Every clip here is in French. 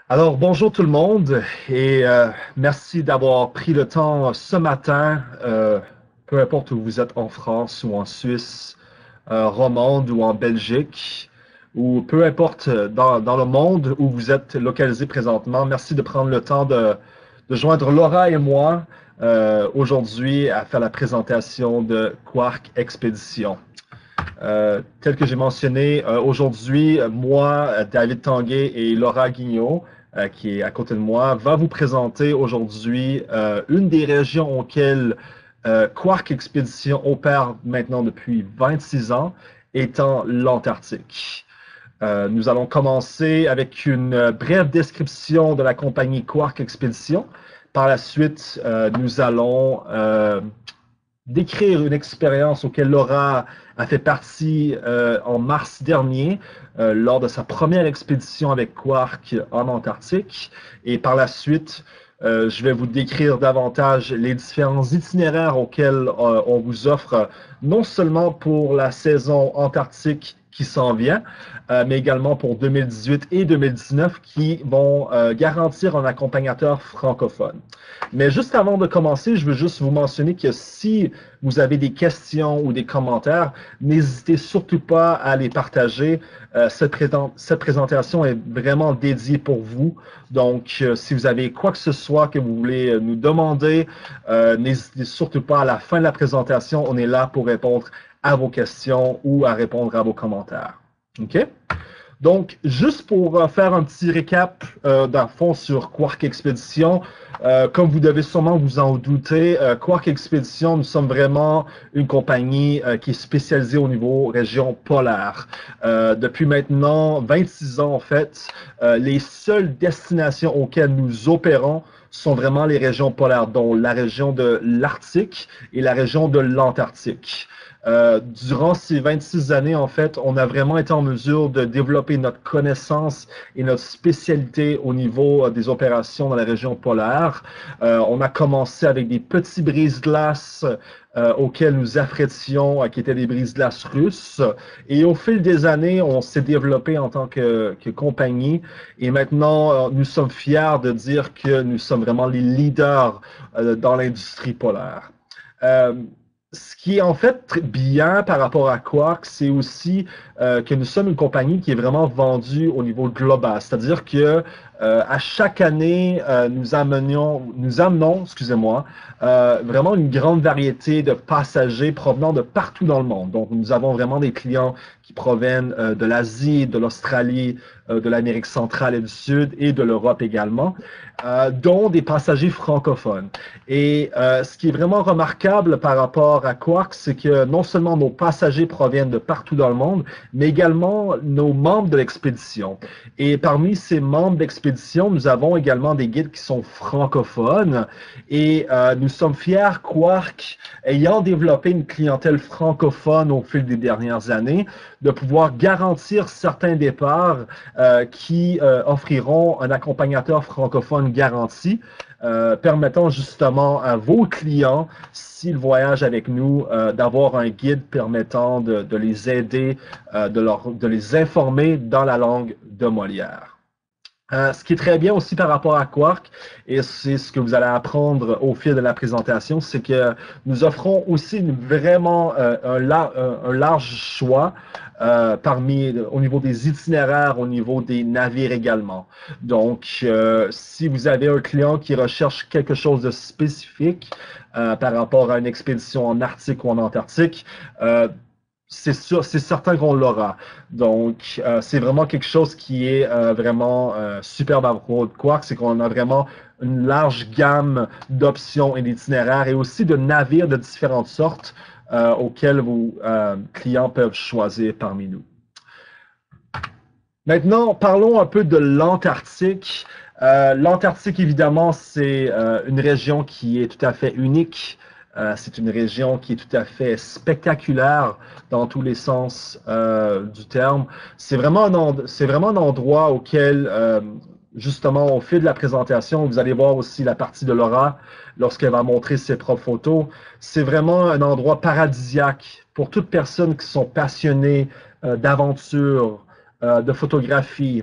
Alors, bonjour tout le monde et merci d'avoir pris le temps ce matin, peu importe où vous êtes en France ou en Suisse, romande ou en Belgique, ou peu importe dans le monde où vous êtes localisé présentement. Merci de prendre le temps de joindre Laura et moi aujourd'hui à faire la présentation de Quark Expédition. Tel que j'ai mentionné, aujourd'hui, moi, David Tanguay et Laura Guignot, qui est à côté de moi, va vous présenter aujourd'hui une des régions auxquelles Quark Expédition opère maintenant depuis 26 ans, étant l'Antarctique. Nous allons commencer avec une brève description de la compagnie Quark Expédition. Par la suite, nous allons décrire une expérience auquel Laura a fait partie en mars dernier lors de sa première expédition avec Quark en Antarctique. Et par la suite, je vais vous décrire davantage les différents itinéraires auxquels on vous offre, non seulement pour la saison antarctique qui s'en vient, mais également pour 2018 et 2019 qui vont garantir un accompagnateur francophone. Mais juste avant de commencer, je veux juste vous mentionner que si vous avez des questions ou des commentaires, n'hésitez surtout pas à les partager. Cette présentation est vraiment dédiée pour vous. Donc, si vous avez quoi que ce soit que vous voulez nous demander, n'hésitez surtout pas à la fin de la présentation. On est là pour répondre à vos questions ou à répondre à vos commentaires. OK? Donc, juste pour faire un petit récap dans le fond sur Quark Expédition, comme vous devez sûrement vous en douter, Quark Expédition, nous sommes vraiment une compagnie qui est spécialisée au niveau région polaire. Depuis maintenant 26 ans, en fait, les seules destinations auxquelles nous opérons sont vraiment les régions polaires, dont la région de l'Arctique et la région de l'Antarctique. Durant ces 26 années, en fait, on a vraiment été en mesure de développer notre connaissance et notre spécialité au niveau des opérations dans la région polaire. On a commencé avec des petits brise-glaces auxquels nous affrétions, qui étaient des brise-glaces russes. Et au fil des années, on s'est développé en tant que compagnie. Et maintenant, nous sommes fiers de dire que nous sommes vraiment les leaders dans l'industrie polaire. Ce qui est en fait très bien par rapport à Quark, c'est aussi que nous sommes une compagnie qui est vraiment vendue au niveau global. C'est-à-dire que à chaque année, nous amenons, excusez-moi, vraiment une grande variété de passagers provenant de partout dans le monde. Donc, nous avons vraiment des clients qui proviennent de l'Asie, de l'Australie, de l'Amérique centrale et du Sud et de l'Europe également, dont des passagers francophones. Et ce qui est vraiment remarquable par rapport à Quark, c'est que non seulement nos passagers proviennent de partout dans le monde, mais également nos membres de l'expédition. Et parmi ces membres d'expédition, nous avons également des guides qui sont francophones. Et nous sommes fiers, Quark, ayant développé une clientèle francophone au fil des dernières années, de pouvoir garantir certains départs qui offriront un accompagnateur francophone garanti, permettant justement à vos clients, s'ils voyagent avec nous, d'avoir un guide permettant de les aider, de les informer dans la langue de Molière. Ce qui est très bien aussi par rapport à Quark, et c'est ce que vous allez apprendre au fil de la présentation, c'est que nous offrons aussi vraiment un large choix au niveau des itinéraires, au niveau des navires également. Donc, si vous avez un client qui recherche quelque chose de spécifique par rapport à une expédition en Arctique ou en Antarctique, c'est sûr, c'est certain qu'on l'aura. Donc, c'est vraiment quelque chose qui est vraiment superbe à propos de Quark, c'est qu'on a vraiment une large gamme d'options et d'itinéraires et aussi de navires de différentes sortes auxquels vos clients peuvent choisir parmi nous. Maintenant, parlons un peu de l'Antarctique. L'Antarctique, évidemment, c'est une région qui est tout à fait unique. C'est une région qui est tout à fait spectaculaire dans tous les sens du terme. C'est vraiment un endroit auquel, justement, au fil de la présentation, vous allez voir aussi la partie de Laura lorsqu'elle va montrer ses propres photos. C'est vraiment un endroit paradisiaque pour toutes personnes qui sont passionnées d'aventure, de photographie,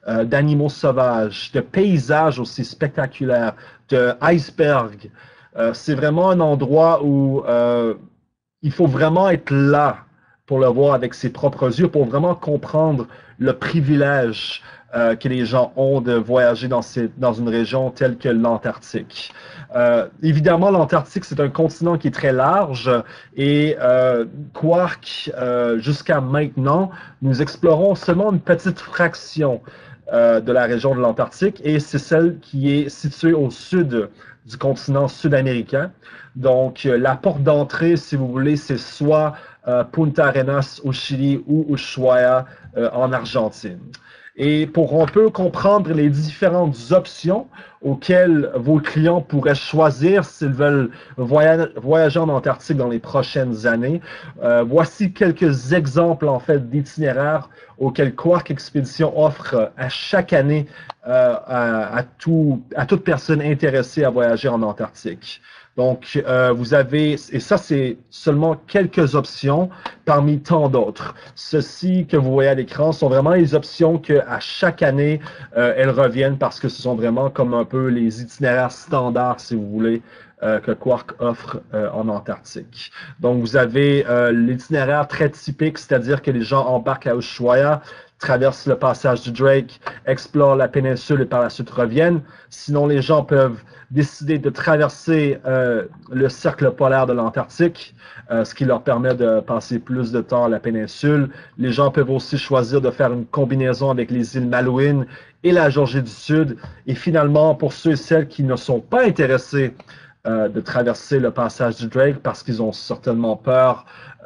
d'animaux sauvages, de paysages aussi spectaculaires, de icebergs. C'est vraiment un endroit où il faut vraiment être là pour le voir avec ses propres yeux, pour vraiment comprendre le privilège que les gens ont de voyager dans une région telle que l'Antarctique. Évidemment, l'Antarctique, c'est un continent qui est très large et Quark, jusqu'à maintenant, nous explorons seulement une petite fraction de la région de l'Antarctique et c'est celle qui est située au sud du continent sud-américain. Donc, la porte d'entrée, si vous voulez, c'est soit Punta Arenas au Chili ou Ushuaia en Argentine. Et pour un peu comprendre les différentes options auxquelles vos clients pourraient choisir s'ils veulent voyager en Antarctique dans les prochaines années, voici quelques exemples en fait d'itinéraires auxquels Quark Expedition offre à chaque année à toute personne intéressée à voyager en Antarctique. Donc, vous avez, et ça, c'est seulement quelques options parmi tant d'autres. Ceci que vous voyez à l'écran sont vraiment les options que à chaque année, elles reviennent parce que ce sont vraiment comme un peu les itinéraires standards, si vous voulez, que Quark offre en Antarctique. Donc, vous avez l'itinéraire très typique, c'est-à-dire que les gens embarquent à Ushuaia, traversent le passage du Drake, explorent la péninsule et par la suite reviennent. Sinon, les gens peuvent décider de traverser le cercle polaire de l'Antarctique, ce qui leur permet de passer plus de temps à la péninsule. Les gens peuvent aussi choisir de faire une combinaison avec les îles Malouines et la Géorgie du Sud. Et finalement, pour ceux et celles qui ne sont pas intéressés de traverser le passage du Drake parce qu'ils ont certainement peur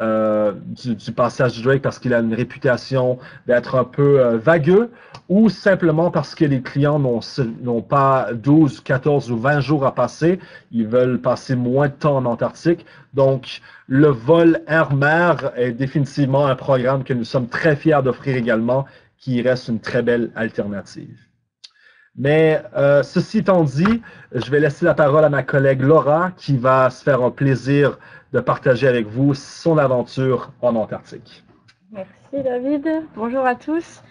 du passage du Drake parce qu'il a une réputation d'être un peu vagueux ou simplement parce que les clients n'ont pas 12, 14 ou 20 jours à passer. Ils veulent passer moins de temps en Antarctique. Donc, le vol air-mer est définitivement un programme que nous sommes très fiers d'offrir également, qui reste une très belle alternative. Mais ceci étant dit, je vais laisser la parole à ma collègue Laura qui va se faire un plaisir de partager avec vous son aventure en Antarctique. Merci David, bonjour à tous.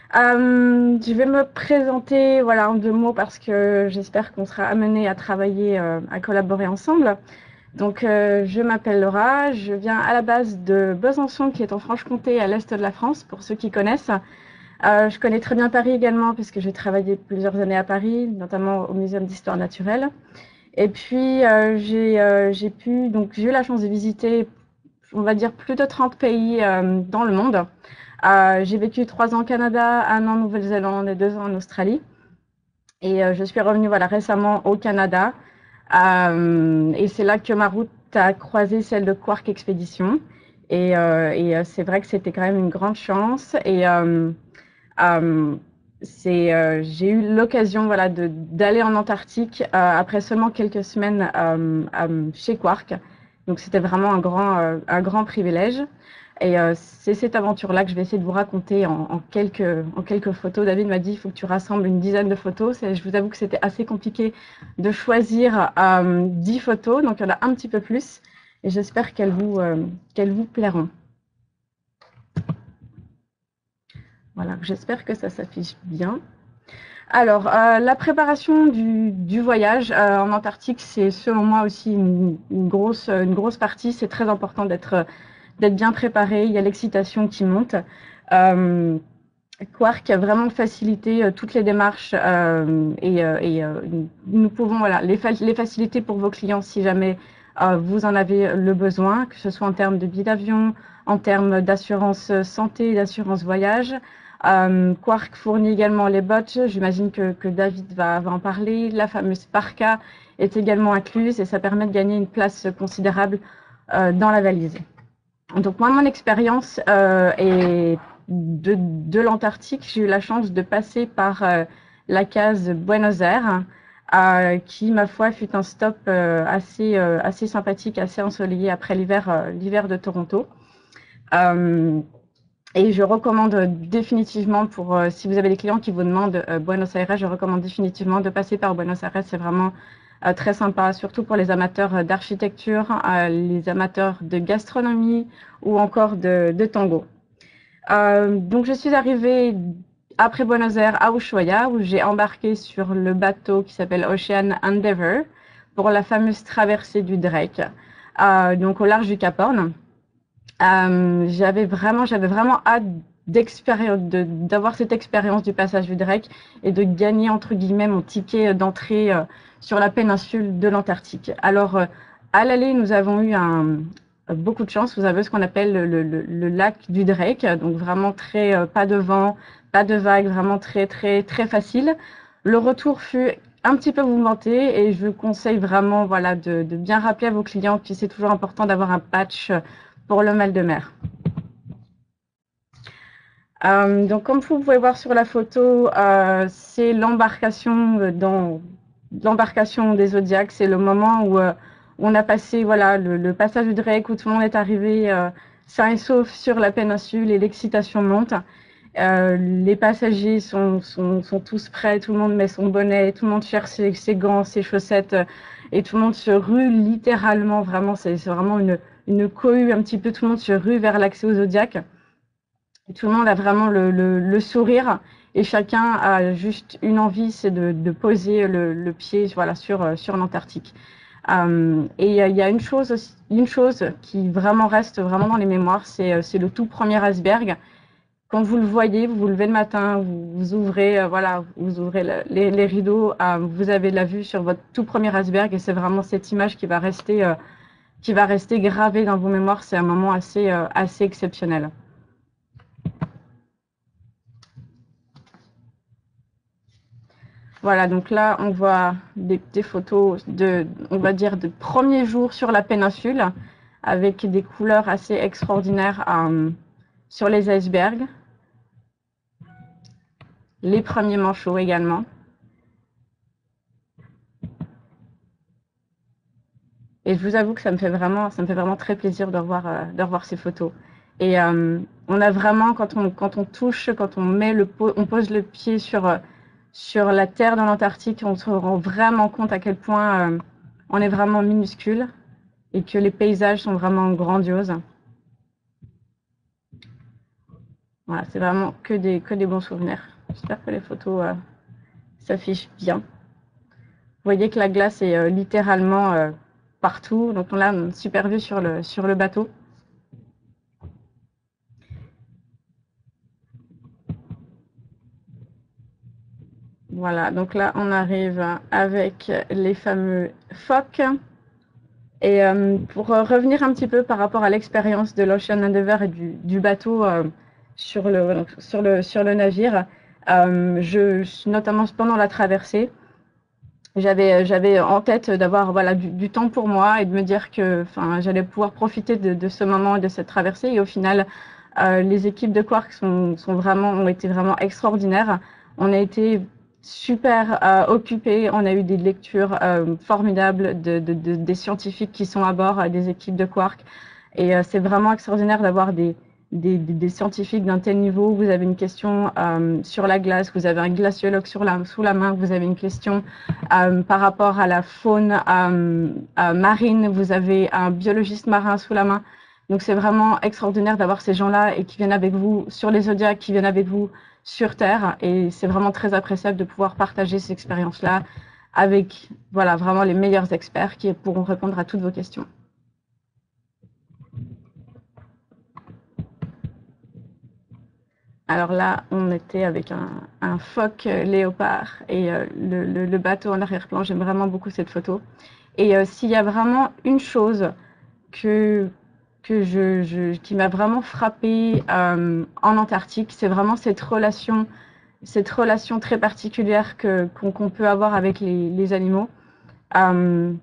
Je vais me présenter voilà, en 2 mots parce que j'espère qu'on sera amené à travailler, à collaborer ensemble. Donc je m'appelle Laura, je viens à la base de Besançon qui est en Franche-Comté à l'est de la France pour ceux qui connaissent. Je connais très bien Paris également puisque j'ai travaillé plusieurs années à Paris, notamment au Muséum d'Histoire naturelle. Et puis j'ai eu la chance de visiter, on va dire, plus de 30 pays dans le monde. J'ai vécu 3 ans au Canada, 1 an en Nouvelle-Zélande et 2 ans en Australie. Et je suis revenue voilà, récemment au Canada. Et c'est là que ma route a croisé celle de Quark Expedition. Et c'est vrai que c'était quand même une grande chance. Et j'ai eu l'occasion voilà, d'aller en Antarctique après seulement quelques semaines chez Quark. Donc c'était vraiment un grand privilège. Et c'est cette aventure-là que je vais essayer de vous raconter en quelques photos. David m'a dit il faut que tu rassembles une dizaine de photos. Je vous avoue que c'était assez compliqué de choisir 10 photos, donc il y en a un petit peu plus. Et j'espère qu'elles vous plairont. Voilà, j'espère que ça s'affiche bien. Alors, la préparation du voyage en Antarctique, c'est selon moi aussi une grosse partie. C'est très important d'être bien préparé. Il y a l'excitation qui monte. Quark a vraiment facilité toutes les démarches nous pouvons voilà, les faciliter pour vos clients si jamais vous en avez le besoin, que ce soit en termes de billets d'avion, en termes d'assurance santé, d'assurance voyage. Quark fournit également les bottes. J'imagine que David va en parler. La fameuse parka est également incluse et ça permet de gagner une place considérable dans la valise. Donc moi, mon expérience est de l'Antarctique. J'ai eu la chance de passer par la case Buenos Aires, qui, ma foi, fut un stop assez sympathique, assez ensoleillé après l'hiver de Toronto. Et je recommande définitivement si vous avez des clients qui vous demandent Buenos Aires, je recommande définitivement de passer par Buenos Aires. C'est vraiment très sympa, surtout pour les amateurs d'architecture, les amateurs de gastronomie ou encore de tango. Donc je suis arrivée après Buenos Aires à Ushuaia, où j'ai embarqué sur le bateau qui s'appelle Ocean Endeavour pour la fameuse traversée du Drake, donc au large du Cap Horn. J'avais vraiment hâte d'avoir cette expérience du passage du Drake et de gagner entre guillemets mon ticket d'entrée sur la péninsule de l'Antarctique. Alors à l'aller, nous avons eu beaucoup de chance. Vous avez ce qu'on appelle le lac du Drake, donc vraiment très pas de vent, pas de vagues, vraiment très facile. Le retour fut un petit peu mouvementé et je vous conseille vraiment voilà de bien rappeler à vos clients que c'est toujours important d'avoir un patch pour le mal de mer. Donc comme vous pouvez voir sur la photo, c'est l'embarcation des Zodiacs. C'est le moment où on a passé voilà le passage du Drake, où tout le monde est arrivé sain et sauf sur la péninsule et l'excitation monte. Les passagers sont tous prêts, tout le monde met son bonnet, tout le monde cherche ses gants, ses chaussettes, et tout le monde se rue littéralement, vraiment, c'est vraiment une cohue un petit peu, tout le monde se rue vers l'accès au Zodiac. Et tout le monde a vraiment le sourire, et chacun a juste une envie, c'est de poser le pied voilà, sur l'Antarctique. Et il y a une chose qui vraiment reste vraiment dans les mémoires, c'est le tout premier iceberg. Quand vous le voyez, vous vous levez le matin, vous ouvrez, voilà, vous ouvrez les rideaux, vous avez la vue sur votre tout premier iceberg, et c'est vraiment cette image qui va rester gravée dans vos mémoires. C'est un moment assez exceptionnel. Voilà, donc là, on voit des photos on va dire, de premiers jours sur la péninsule, avec des couleurs assez extraordinaires sur les icebergs. Les premiers manchots également. Et je vous avoue que ça me fait vraiment très plaisir de revoir ces photos. Et on a vraiment, quand on touche, quand on pose le pied sur la terre dans l'Antarctique, on se rend vraiment compte à quel point on est vraiment minuscule et que les paysages sont vraiment grandioses. Voilà, c'est vraiment que des bons souvenirs. J'espère que les photos s'affichent bien. Vous voyez que la glace est littéralement partout. Donc on a une super vue sur le bateau. Voilà, donc là on arrive avec les fameux phoques. Et pour revenir un petit peu par rapport à l'expérience de l'Ocean Endeavour et du bateau sur le navire, notamment pendant la traversée, j'avais en tête d'avoir voilà du temps pour moi et de me dire que j'allais pouvoir profiter de ce moment et de cette traversée. Et au final, les équipes de Quark ont été vraiment extraordinaires. On a été super occupés, on a eu des lectures formidables des scientifiques qui sont à bord des équipes de Quark. Et c'est vraiment extraordinaire d'avoir des scientifiques d'un tel niveau. Vous avez une question sur la glace, vous avez un glaciologue sous la main, vous avez une question par rapport à la faune marine, vous avez un biologiste marin sous la main. Donc c'est vraiment extraordinaire d'avoir ces gens-là et qui viennent avec vous sur les Zodiacs, qui viennent avec vous sur Terre. Et c'est vraiment très appréciable de pouvoir partager ces expériences-là avec voilà, vraiment les meilleurs experts qui pourront répondre à toutes vos questions. Alors là, on était avec un phoque léopard et le bateau en arrière-plan. J'aime vraiment beaucoup cette photo. Et s'il y a vraiment une chose qui m'a vraiment frappée en Antarctique, c'est vraiment cette relation très particulière qu'on peut avoir avec les animaux. En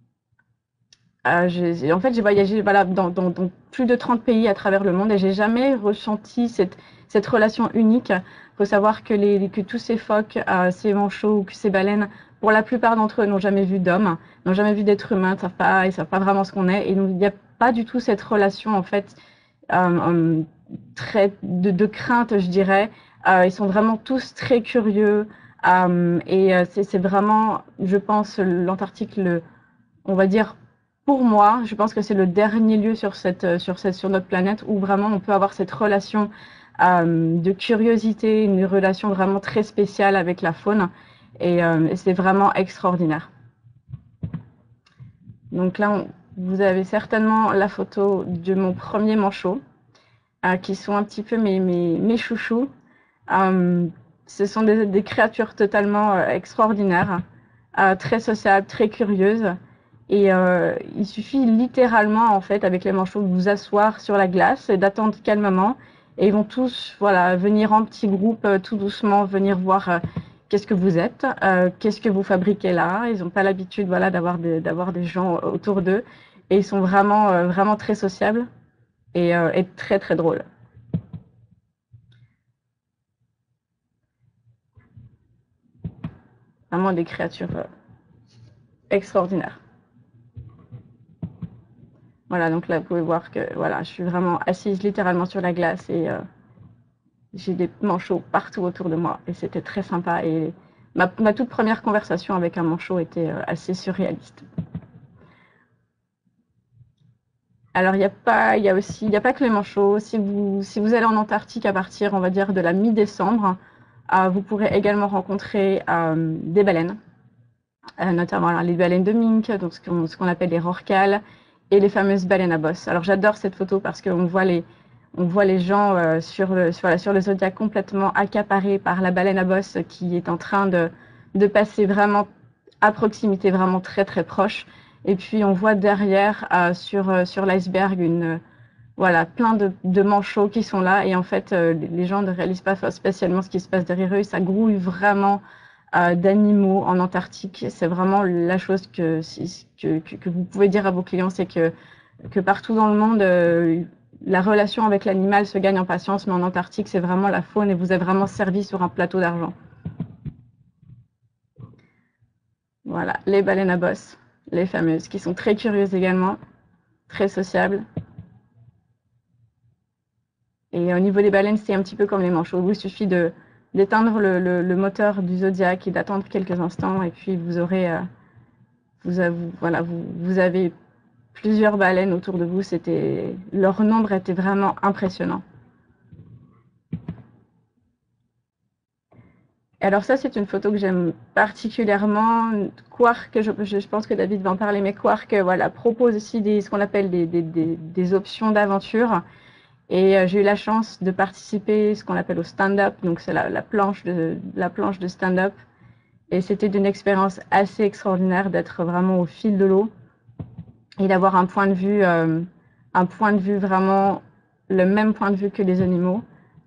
fait, j'ai voyagé voilà, dans plus de 30 pays à travers le monde et j'ai jamais ressenti cette relation unique. Il faut savoir que tous ces phoques, ces manchots ou que ces baleines, pour la plupart d'entre eux, n'ont jamais vu d'hommes, n'ont jamais vu d'être humain, ils savent pas vraiment ce qu'on est. Et donc, il n'y a pas du tout cette relation, en fait, très de crainte, je dirais. Ils sont vraiment tous très curieux. C'est vraiment, je pense, l'Antarctique, on va dire, pour moi, je pense que c'est le dernier lieu sur notre planète où vraiment on peut avoir cette relation de curiosité, une relation vraiment très spéciale avec la faune. Et c'est vraiment extraordinaire. Donc là, vous avez certainement la photo de mon premier manchot, qui sont un petit peu mes chouchous. Ce sont des créatures totalement extraordinaires, très sociables, très curieuses. Et il suffit littéralement, en fait, avec les manchots, de vous asseoir sur la glace et d'attendre calmement. Et ils vont tous, voilà, venir en petits groupes, tout doucement, venir voir qu'est-ce que vous êtes, qu'est-ce que vous fabriquez là. Ils n'ont pas l'habitude, voilà, d'avoir des gens autour d'eux. Et ils sont vraiment, vraiment très sociables et très, très drôles. Vraiment des créatures extraordinaires. Voilà, donc là, vous pouvez voir que voilà, je suis vraiment assise littéralement sur la glace et j'ai des manchots partout autour de moi. Et c'était très sympa. Et ma toute première conversation avec un manchot était assez surréaliste. Alors, il n'y a pas, il y a aussi, il n'y a pas que les manchots. Si vous allez en Antarctique à partir, on va dire, de la mi-décembre, vous pourrez également rencontrer des baleines, notamment alors, les baleines de mink, donc ce qu'on appelle les rorquals, et les fameuses baleines à bosse. Alors, j'adore cette photo parce qu'on voit les gens sur le Zodiac complètement accaparés par la baleine à bosse qui est en train de passer vraiment à proximité, vraiment très très proche. Et puis on voit derrière sur l'iceberg voilà, plein de manchots qui sont là. Et en fait, les gens ne réalisent pas spécialement ce qui se passe derrière eux. Ça grouille vraiment d'animaux en Antarctique. C'est vraiment la chose que vous pouvez dire à vos clients, c'est que partout dans le monde, la relation avec l'animal se gagne en patience, mais en Antarctique, c'est vraiment la faune et vous êtes vraiment servi sur un plateau d'argent. Voilà, les baleines à bosse, les fameuses, qui sont très curieuses également, très sociables. Et au niveau des baleines, c'est un petit peu comme les manchots. Il vous suffit d'éteindre le moteur du Zodiac et d'attendre quelques instants, et puis vous aurez, voilà, vous avez plusieurs baleines autour de vous. Leur nombre était vraiment impressionnant. Alors ça, c'est une photo que j'aime particulièrement. Quark, je pense que David va en parler, mais Quark, voilà, propose aussi ce qu'on appelle des options d'aventure. Et j'ai eu la chance de participer à ce qu'on appelle au stand-up, donc c'est la planche de stand-up. Et c'était une expérience assez extraordinaire d'être vraiment au fil de l'eau et d'avoir un point de vue vraiment le même point de vue que les animaux.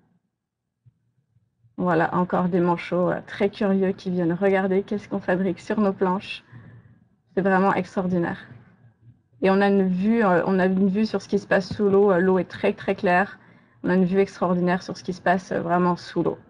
Voilà, encore des manchots très curieux qui viennent regarder qu'est-ce qu'on fabrique sur nos planches. C'est vraiment extraordinaire. Et on a une vue sur ce qui se passe sous l'eau. L'eau est très très claire. On a une vue extraordinaire sur ce qui se passe vraiment sous l'eau.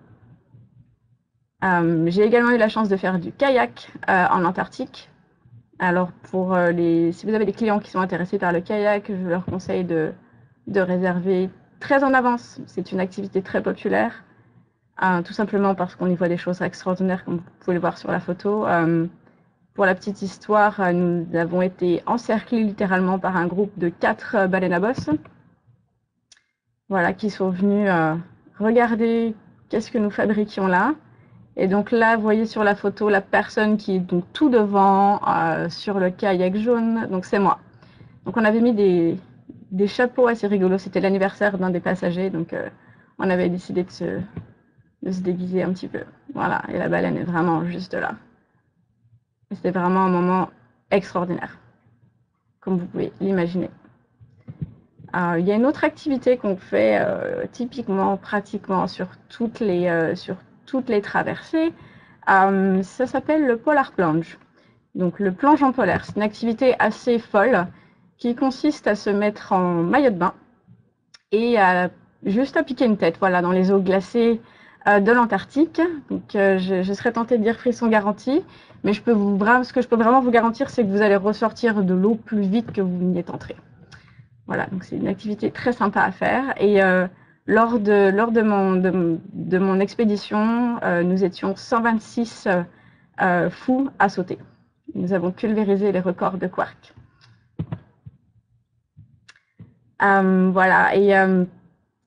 J'ai également eu la chance de faire du kayak en Antarctique. Alors si vous avez des clients qui sont intéressés par le kayak, je leur conseille de réserver très en avance. C'est une activité très populaire, tout simplement parce qu'on y voit des choses extraordinaires comme vous pouvez le voir sur la photo. Pour la petite histoire, nous avons été encerclés littéralement par un groupe de 4 baleines à bosse, voilà, qui sont venus regarder qu'est-ce que nous fabriquions là. Et donc là, vous voyez sur la photo la personne qui est donc tout devant sur le kayak jaune, donc c'est moi. Donc on avait mis des chapeaux assez rigolos, c'était l'anniversaire d'un des passagers, donc on avait décidé de se déguiser un petit peu. Voilà, et la baleine est vraiment juste là. Et c'était vraiment un moment extraordinaire, comme vous pouvez l'imaginer. Il y a une autre activité qu'on fait typiquement, pratiquement sur toutes les traversées. Ça s'appelle le polar plunge. Donc le plonge en polaire, c'est une activité assez folle qui consiste à se mettre en maillot de bain et juste à piquer une tête, voilà, dans les eaux glacées de l'Antarctique. Donc je serais tentée de dire frisson garanti, mais ce que je peux vraiment vous garantir, c'est que vous allez ressortir de l'eau plus vite que vous n'y êtes entré. Voilà, donc c'est une activité très sympa à faire. Et lors de mon expédition, nous étions 126 fous à sauter. Nous avons pulvérisé les records de Quark. Voilà, et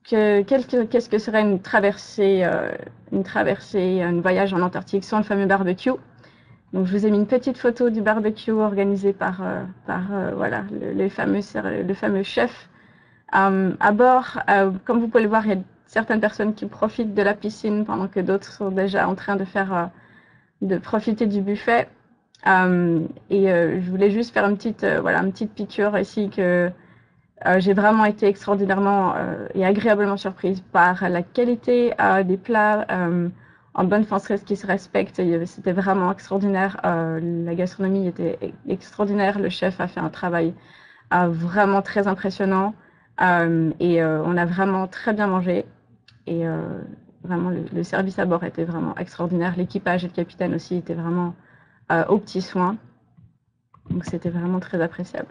qu'est-ce que serait une traversée, un voyage en Antarctique sans le fameux barbecue. Donc, je vous ai mis une petite photo du barbecue organisé par voilà, le fameux chef. À bord, comme vous pouvez le voir, il y a certaines personnes qui profitent de la piscine pendant que d'autres sont déjà en train de profiter du buffet. Je voulais juste faire une petite piqûre ici que j'ai vraiment été extraordinairement et agréablement surprise par la qualité des plats en bonne française qui se respectent. C'était vraiment extraordinaire. La gastronomie était extraordinaire. Le chef a fait un travail vraiment très impressionnant. On a vraiment très bien mangé. Et vraiment, le service à bord était vraiment extraordinaire. L'équipage et le capitaine aussi étaient vraiment aux petits soins. Donc, c'était vraiment très appréciable.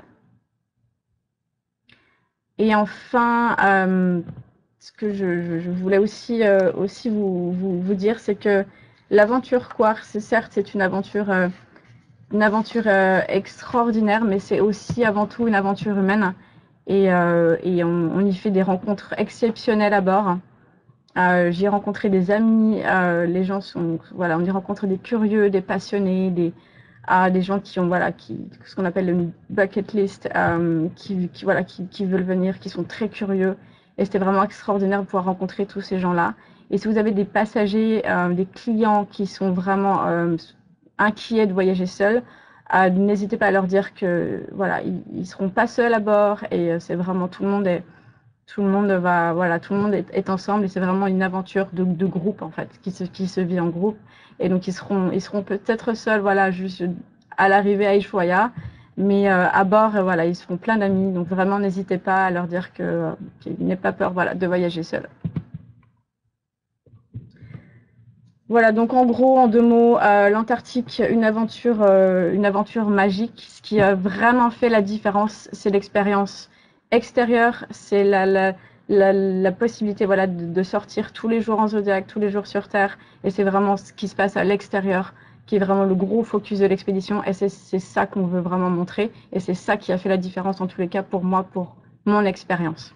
Et enfin, ce que je voulais aussi vous dire, c'est que l'aventure Quartz, certes, c'est une aventure extraordinaire, mais c'est aussi avant tout une aventure humaine. On y fait des rencontres exceptionnelles à bord. J'y ai rencontré des amis, les gens sont, voilà, on y rencontre des curieux, des passionnés, des gens qui ont, voilà, ce qu'on appelle le bucket list, qui veulent venir, qui sont très curieux. Et c'était vraiment extraordinaire de pouvoir rencontrer tous ces gens-là. Et si vous avez des passagers, des clients qui sont vraiment inquiets de voyager seuls, n'hésitez pas à leur dire que, voilà, ils seront pas seuls à bord et c'est vraiment tout le monde est ensemble et c'est vraiment une aventure de groupe en fait, qui se vit en groupe. Et donc ils seront peut-être seuls, voilà, juste à l'arrivée à Ushuaia, mais à bord, voilà, ils seront plein d'amis. Donc vraiment, n'hésitez pas à leur dire qu'ils n'aient pas peur, voilà, de voyager seuls. Voilà, donc en gros, en 2 mots, l'Antarctique, une aventure magique. Ce qui a vraiment fait la différence, c'est l'expérience extérieure, c'est la possibilité, voilà, de sortir tous les jours en Zodiac, tous les jours sur Terre. Et c'est vraiment ce qui se passe à l'extérieur qui est vraiment le gros focus de l'expédition. Et c'est ça qu'on veut vraiment montrer. Et c'est ça qui a fait la différence en tous les cas pour moi, pour mon expérience.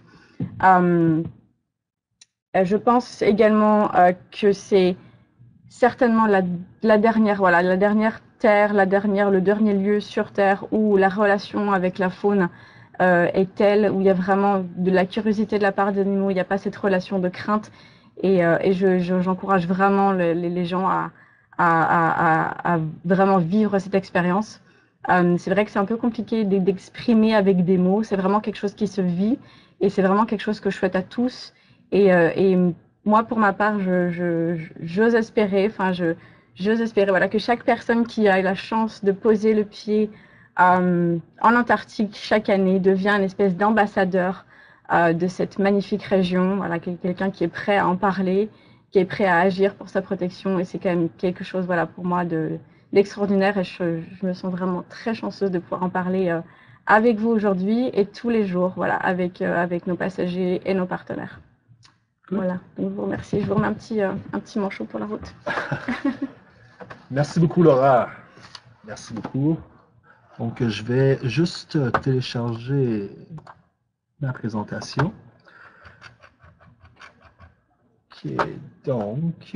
Je pense également que c'est certainement la dernière terre, le dernier lieu sur Terre où la relation avec la faune est telle, où il y a vraiment de la curiosité de la part des animaux, il n'y a pas cette relation de crainte. J'encourage vraiment les gens à vraiment vivre cette expérience. C'est vrai que c'est un peu compliqué d'exprimer avec des mots, c'est vraiment quelque chose qui se vit et c'est vraiment quelque chose que je souhaite à tous. Et moi, pour ma part, j'ose espérer, voilà, que chaque personne qui a la chance de poser le pied en Antarctique chaque année devient une espèce d'ambassadeur de cette magnifique région. Voilà, quelqu'un qui est prêt à en parler, qui est prêt à agir pour sa protection. Et c'est quand même quelque chose, voilà, pour moi d'extraordinaire. Et je me sens vraiment très chanceuse de pouvoir en parler avec vous aujourd'hui et tous les jours, voilà, avec nos passagers et nos partenaires. Voilà, donc je vous remercie. Je vous remets un petit manchot pour la route. Merci beaucoup, Laura. Merci beaucoup. Donc, je vais juste télécharger ma présentation. Ok, donc,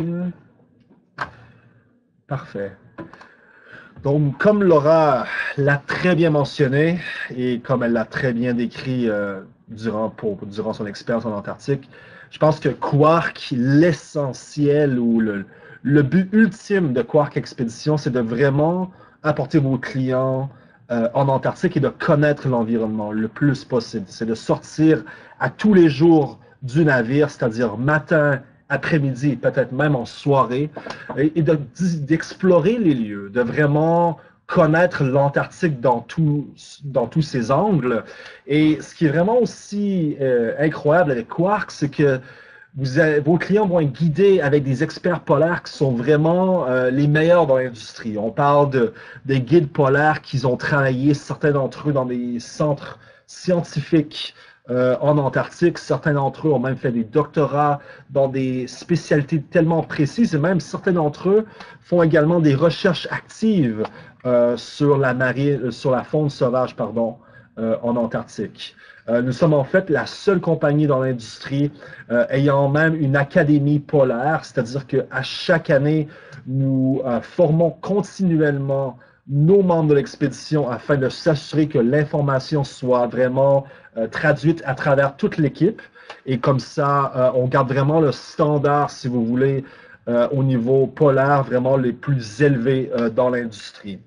parfait. Donc, comme Laura l'a très bien mentionné et comme elle l'a très bien décrit durant son expérience en Antarctique, je pense que Quark, l'essentiel ou le but ultime de Quark Expédition, c'est de vraiment apporter vos clients en Antarctique et de connaître l'environnement le plus possible. C'est de sortir à tous les jours du navire, c'est-à-dire matin, après-midi, peut-être même en soirée, et d'explorer les lieux, de vraiment connaître l'Antarctique dans tous ses angles. Et ce qui est vraiment aussi incroyable avec Quark, c'est que vos clients vont être guidés avec des experts polaires qui sont vraiment les meilleurs dans l'industrie. On parle des guides polaires qui ont travaillé, certains d'entre eux, dans des centres scientifiques en Antarctique. Certains d'entre eux ont même fait des doctorats dans des spécialités tellement précises et même certains d'entre eux font également des recherches actives sur la faune sauvage, en Antarctique. Nous sommes en fait la seule compagnie dans l'industrie ayant même une académie polaire, c'est-à-dire qu'à chaque année, nous formons continuellement nos membres de l'expédition afin de s'assurer que l'information soit vraiment traduite à travers toute l'équipe. Et comme ça, on garde vraiment le standard, si vous voulez, au niveau polaire, vraiment les plus élevés dans l'industrie.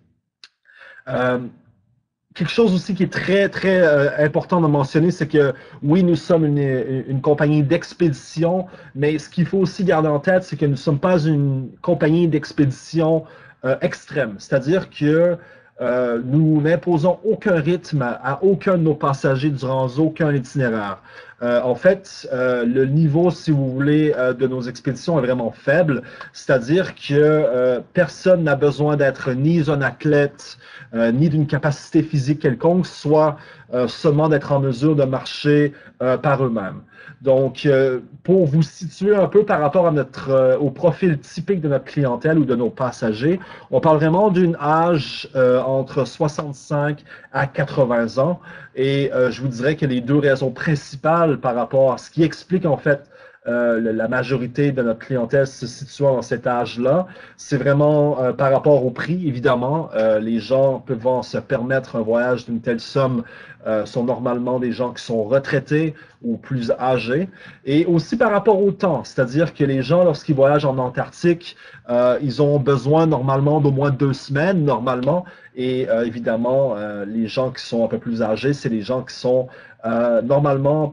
Quelque chose aussi qui est très, très important de mentionner, c'est que oui, nous sommes une compagnie d'expédition, mais ce qu'il faut aussi garder en tête, c'est que nous ne sommes pas une compagnie d'expédition extrême. C'est-à-dire que nous n'imposons aucun rythme à aucun de nos passagers durant aucun itinéraire. En fait, le niveau, si vous voulez, de nos expéditions est vraiment faible. C'est-à-dire que personne n'a besoin d'être ni un athlète, ni d'une capacité physique quelconque, soit seulement d'être en mesure de marcher par eux-mêmes. Donc, pour vous situer un peu par rapport à au profil typique de notre clientèle ou de nos passagers, on parle vraiment d'un âge entre 65 à 80 ans. Et je vous dirais que les deux raisons principales par rapport à ce qui explique en fait la majorité de notre clientèle se situant dans cet âge-là, c'est vraiment par rapport au prix, évidemment. Les gens peuvent se permettre un voyage d'une telle somme sont normalement des gens qui sont retraités ou plus âgés. Et aussi par rapport au temps, c'est-à-dire que les gens, lorsqu'ils voyagent en Antarctique, ils ont besoin normalement d'au moins 2 semaines, normalement. Et évidemment, les gens qui sont un peu plus âgés, c'est les gens qui sont normalement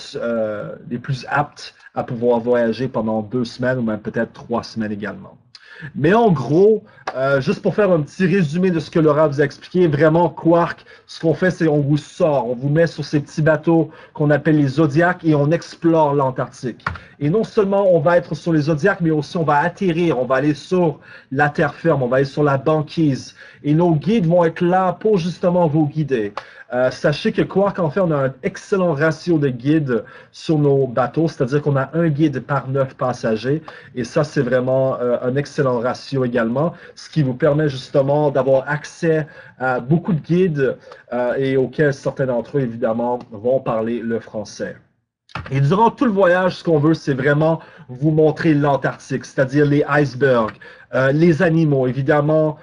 les plus aptes à pouvoir voyager pendant 2 semaines ou même peut-être 3 semaines également. Mais en gros, juste pour faire un petit résumé de ce que Laura vous a expliqué, vraiment Quark, ce qu'on fait, c'est on vous sort, on vous met sur ces petits bateaux qu'on appelle les Zodiacs et on explore l'Antarctique. Et non seulement on va être sur les Zodiacs, mais aussi on va atterrir, on va aller sur la terre ferme, on va aller sur la banquise. Et nos guides vont être là pour justement vous guider. Sachez que Quark, en fait, on a un excellent ratio de guides sur nos bateaux, c'est-à-dire qu'on a un guide par 9 passagers. Et ça, c'est vraiment un excellent ratio également, ce qui vous permet justement d'avoir accès à beaucoup de guides et auxquels certains d'entre eux, évidemment, vont parler le français. Et durant tout le voyage, ce qu'on veut, c'est vraiment vous montrer l'Antarctique, c'est-à-dire les icebergs, les animaux, évidemment.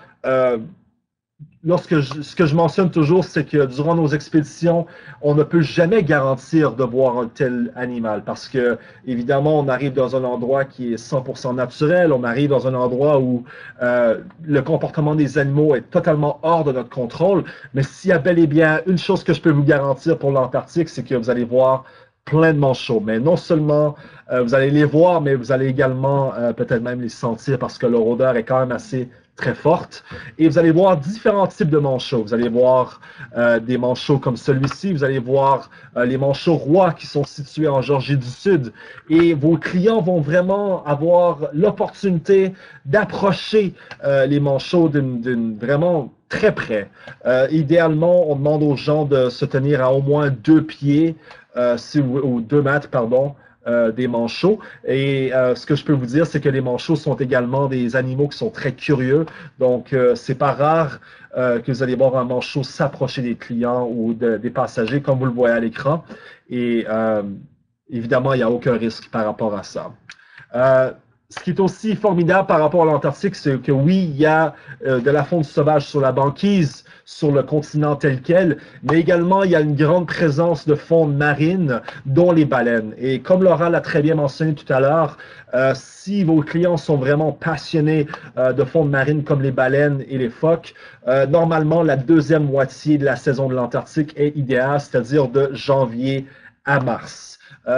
Ce que je mentionne toujours, c'est que durant nos expéditions, on ne peut jamais garantir de voir un tel animal parce que, évidemment, on arrive dans un endroit qui est 100% naturel, on arrive dans un endroit où le comportement des animaux est totalement hors de notre contrôle. Mais s'il y a bel et bien une chose que je peux vous garantir pour l'Antarctique, c'est que vous allez voir plein de manchots. Mais non seulement vous allez les voir, mais vous allez également peut-être même les sentir parce que leur odeur est quand même assez très forte. Et vous allez voir différents types de manchots. Vous allez voir des manchots comme celui-ci. Vous allez voir les manchots rois qui sont situés en Géorgie du Sud. Et vos clients vont vraiment avoir l'opportunité d'approcher les manchots vraiment très près. Idéalement, on demande aux gens de se tenir à au moins 2 pieds ou 2 mètres, pardon, des manchots. Et ce que je peux vous dire, c'est que les manchots sont également des animaux qui sont très curieux. Donc, c'est pas rare que vous allez voir un manchot s'approcher des clients ou des passagers, comme vous le voyez à l'écran. Et évidemment, il n'y a aucun risque par rapport à ça. Ce qui est aussi formidable par rapport à l'Antarctique, c'est que oui, il y a de la faune sauvage sur la banquise, sur le continent tel quel, mais également il y a une grande présence de faune marine, dont les baleines. Et comme Laura l'a très bien mentionné tout à l'heure, si vos clients sont vraiment passionnés de faune marine comme les baleines et les phoques, normalement la deuxième moitié de la saison de l'Antarctique est idéale, c'est-à-dire de janvier à mars.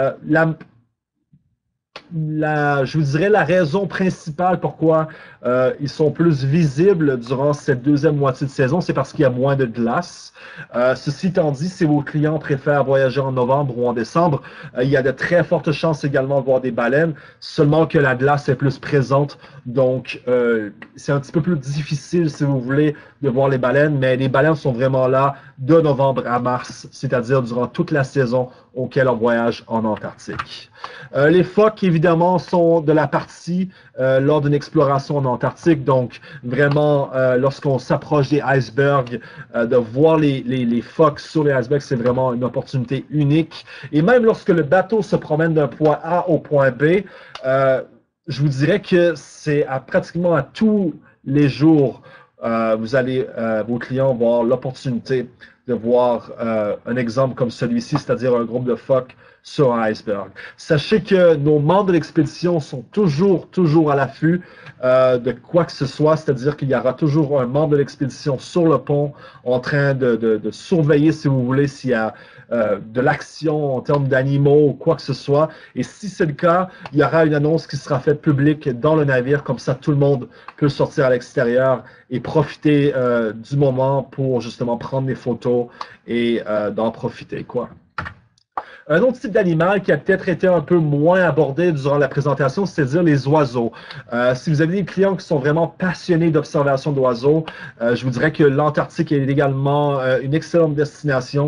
Je vous dirais la raison principale pourquoi ils sont plus visibles durant cette deuxième moitié de saison, c'est parce qu'il y a moins de glace. Ceci étant dit, si vos clients préfèrent voyager en novembre ou en décembre, il y a de très fortes chances également de voir des baleines, seulement que la glace est plus présente. Donc, c'est un petit peu plus difficile, si vous voulez, de voir les baleines, mais les baleines sont vraiment là de novembre à mars, c'est-à-dire durant toute la saison auquel on voyage en Antarctique. Les phoques, évidemment, sont de la partie lors d'une exploration en Antarctique. Donc, vraiment, lorsqu'on s'approche des icebergs, de voir les phoques sur les icebergs, c'est vraiment une opportunité unique. Et même lorsque le bateau se promène d'un point A au point B, je vous dirais que c'est pratiquement à tous les jours, vous allez, vos clients, voir l'opportunité de voir un exemple comme celui-ci, c'est-à-dire un groupe de phoques sur un iceberg. Sachez que nos membres de l'expédition sont toujours à l'affût de quoi que ce soit, c'est-à-dire qu'il y aura toujours un membre de l'expédition sur le pont en train de surveiller, si vous voulez, s'il y a de l'action en termes d'animaux ou quoi que ce soit. Et si c'est le cas, il y aura une annonce qui sera faite publique dans le navire, comme ça tout le monde peut sortir à l'extérieur et profiter du moment pour justement prendre des photos et d'en profiter, quoi. Un autre type d'animal qui a peut-être été un peu moins abordé durant la présentation, c'est-à-dire les oiseaux. Si vous avez des clients qui sont vraiment passionnés d'observation d'oiseaux, je vous dirais que l'Antarctique est également une excellente destination,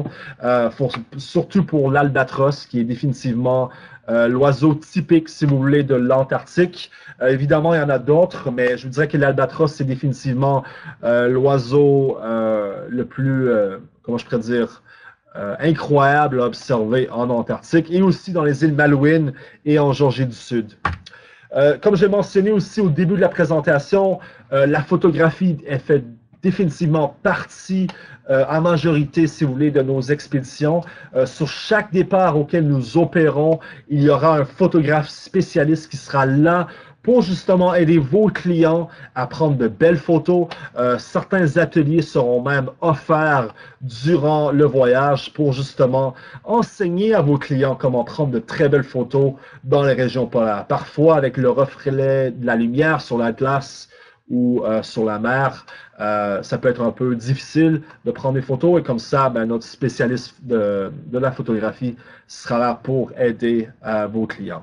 surtout pour l'albatros, qui est définitivement l'oiseau typique, si vous voulez, de l'Antarctique. Évidemment, il y en a d'autres, mais je vous dirais que l'albatros, c'est définitivement l'oiseau le plus, comment je pourrais dire, incroyable à observer en Antarctique et aussi dans les îles Malouines et en Georgie du Sud. Comme j'ai mentionné aussi au début de la présentation, la photographie fait définitivement partie en majorité, si vous voulez, de nos expéditions. Sur chaque départ auquel nous opérons, il y aura un photographe spécialiste qui sera là pour justement aider vos clients à prendre de belles photos. Certains ateliers seront même offerts durant le voyage pour justement enseigner à vos clients comment prendre de très belles photos dans les régions polaires. Parfois, avec le reflet de la lumière sur la glace ou sur la mer, ça peut être un peu difficile de prendre des photos et comme ça, ben, notre spécialiste de la photographie sera là pour aider vos clients.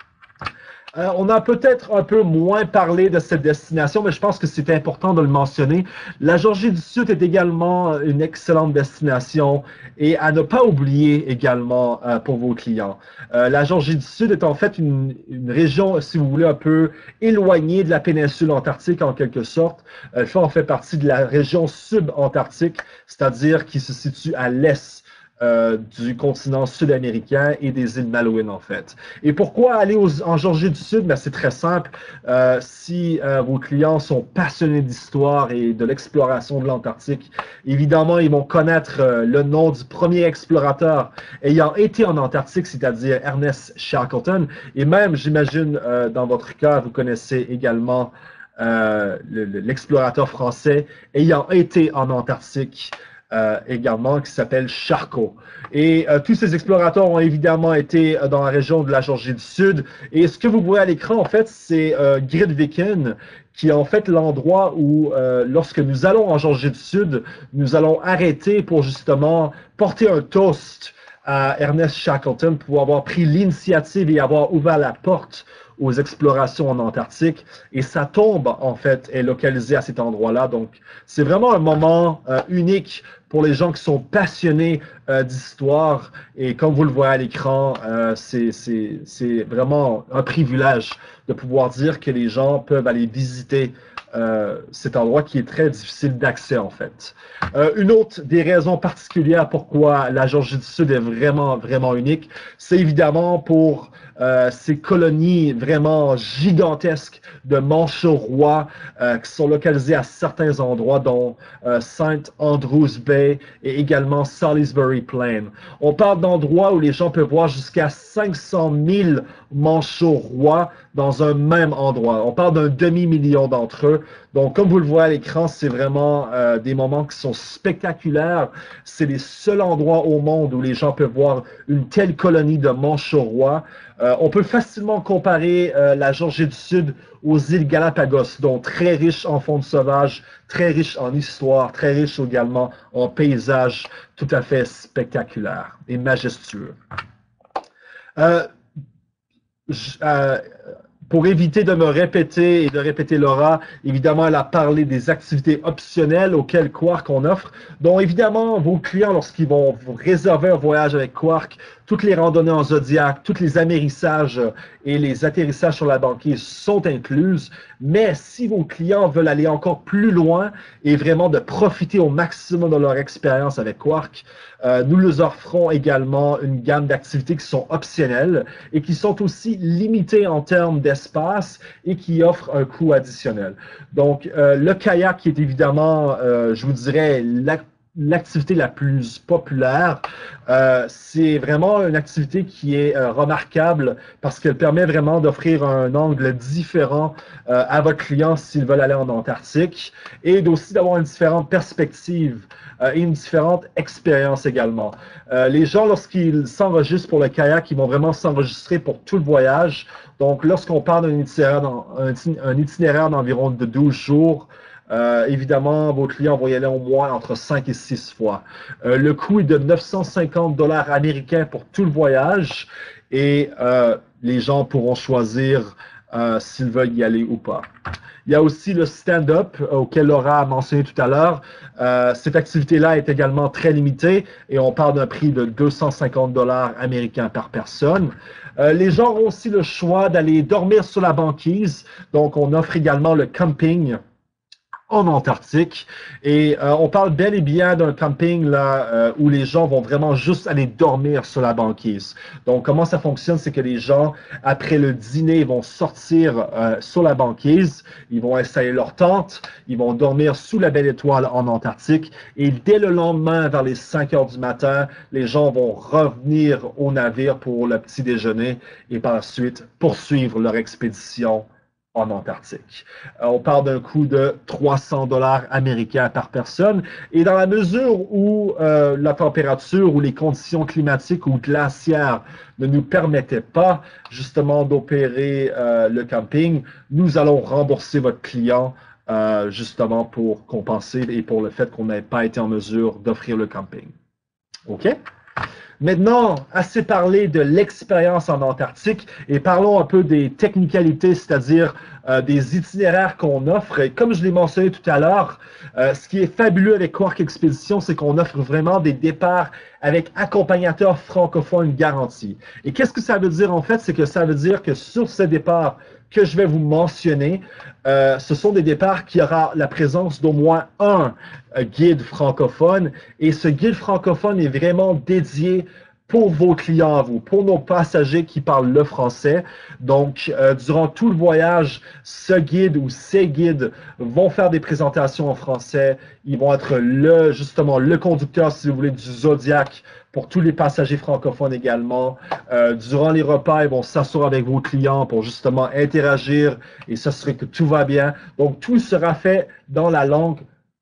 On a peut-être un peu moins parlé de cette destination, mais je pense que c'est important de le mentionner. La Georgie du Sud est également une excellente destination et à ne pas oublier également pour vos clients. La Georgie du Sud est en fait une région, si vous voulez, un peu éloignée de la péninsule antarctique en quelque sorte. Elle fait partie de la région subantarctique, c'est-à-dire qui se situe à l'est du continent sud-américain et des îles Malouines, en fait. Et pourquoi aller en Georgie du Sud? Ben, c'est très simple. Si vos clients sont passionnés d'histoire et de l'exploration de l'Antarctique, évidemment, ils vont connaître le nom du premier explorateur ayant été en Antarctique, c'est-à-dire Ernest Shackleton. Et même, j'imagine, dans votre cas, vous connaissez également l'explorateur français ayant été en Antarctique, également, qui s'appelle Charcot. Et tous ces explorateurs ont évidemment été dans la région de la Georgie du Sud. Et ce que vous voyez à l'écran, en fait, c'est Grytviken, qui est en fait l'endroit où, lorsque nous allons en Georgie du Sud, nous allons arrêter pour justement porter un toast à Ernest Shackleton pour avoir pris l'initiative et avoir ouvert la porte aux explorations en Antarctique. Et sa tombe, en fait, est localisée à cet endroit-là. Donc, c'est vraiment un moment unique pour les gens qui sont passionnés d'histoire. Et comme vous le voyez à l'écran, c'est vraiment un privilège de pouvoir dire que les gens peuvent aller visiter cet endroit qui est très difficile d'accès, en fait. Une autre des raisons particulières pourquoi la Georgie du Sud est vraiment unique, c'est évidemment pour ces colonies vraiment gigantesques de manchots-rois qui sont localisées à certains endroits, dont St. Andrews Bay et également Salisbury Plain. On parle d'endroits où les gens peuvent voir jusqu'à 500 000 manchots-rois dans un même endroit. On parle d'un demi-million d'entre eux. Donc, comme vous le voyez à l'écran, c'est vraiment des moments qui sont spectaculaires. C'est les seuls endroits au monde où les gens peuvent voir une telle colonie de manchots-rois. On peut facilement comparer la Georgie du Sud aux îles Galapagos, donc très riches en faune sauvage, très riches en histoire, très riches également en paysages tout à fait spectaculaires et majestueux. Pour éviter de me répéter et de répéter Laura, évidemment, elle a parlé des activités optionnelles auxquelles Quark on offre. Donc, évidemment, vos clients, lorsqu'ils vont vous réserver un voyage avec Quark, toutes les randonnées en Zodiac, tous les amérissages et les atterrissages sur la banquise sont incluses. Mais si vos clients veulent aller encore plus loin et vraiment de profiter au maximum de leur expérience avec Quark, nous leur offrons également une gamme d'activités qui sont optionnelles et qui sont aussi limitées en termes d'espace et qui offrent un coût additionnel. Donc, le kayak qui est évidemment, je vous dirais, l'activité la plus populaire. C'est vraiment une activité qui est remarquable parce qu'elle permet vraiment d'offrir un angle différent à votre client s'ils veulent aller en Antarctique et aussi d'avoir une différente perspective et une différente expérience également. Les gens, lorsqu'ils s'enregistrent pour le kayak, ils vont vraiment s'enregistrer pour tout le voyage. Donc, lorsqu'on parle d'un itinéraire d'environ de 12 jours, évidemment, vos clients vont y aller au moins entre 5 et 6 fois. Le coût est de 950 $ américains pour tout le voyage et les gens pourront choisir s'ils veulent y aller ou pas. Il y a aussi le stand-up auquel Laura a mentionné tout à l'heure. Cette activité-là est également très limitée et on parle d'un prix de 250 $ américains par personne. Les gens ont aussi le choix d'aller dormir sur la banquise. Donc, on offre également le camping en Antarctique. Et on parle bel et bien d'un camping là où les gens vont vraiment juste aller dormir sur la banquise. Donc, comment ça fonctionne, c'est que les gens, après le dîner, vont sortir sur la banquise, ils vont installer leur tente, ils vont dormir sous la belle étoile en Antarctique. Et dès le lendemain, vers les 5 heures du matin, les gens vont revenir au navire pour le petit déjeuner et par la suite poursuivre leur expédition en Antarctique. On parle d'un coût de 300 $ américains par personne. Et dans la mesure où la température ou les conditions climatiques ou glaciaires ne nous permettaient pas justement d'opérer le camping, nous allons rembourser votre client justement pour compenser et pour le fait qu'on n'ait pas été en mesure d'offrir le camping. OK? Maintenant, assez parlé de l'expérience en Antarctique et parlons un peu des technicalités, c'est-à-dire des itinéraires qu'on offre. Et comme je l'ai mentionné tout à l'heure, ce qui est fabuleux avec Quark Expédition, c'est qu'on offre vraiment des départs avec accompagnateurs francophones garantis. Et qu'est-ce que ça veut dire en fait? C'est que ça veut dire que sur ces départs que je vais vous mentionner, ce sont des départs qui aura la présence d'au moins un guide francophone. Et ce guide francophone est vraiment dédié pour vos clients à vous, pour nos passagers qui parlent le français. Donc, durant tout le voyage, ce guide ou ces guides vont faire des présentations en français. Ils vont être justement le conducteur, si vous voulez, du Zodiac pour tous les passagers francophones également. Durant les repas, ils vont s'asseoir avec vos clients pour justement interagir et s'assurer que tout va bien. Donc, tout sera fait dans la langue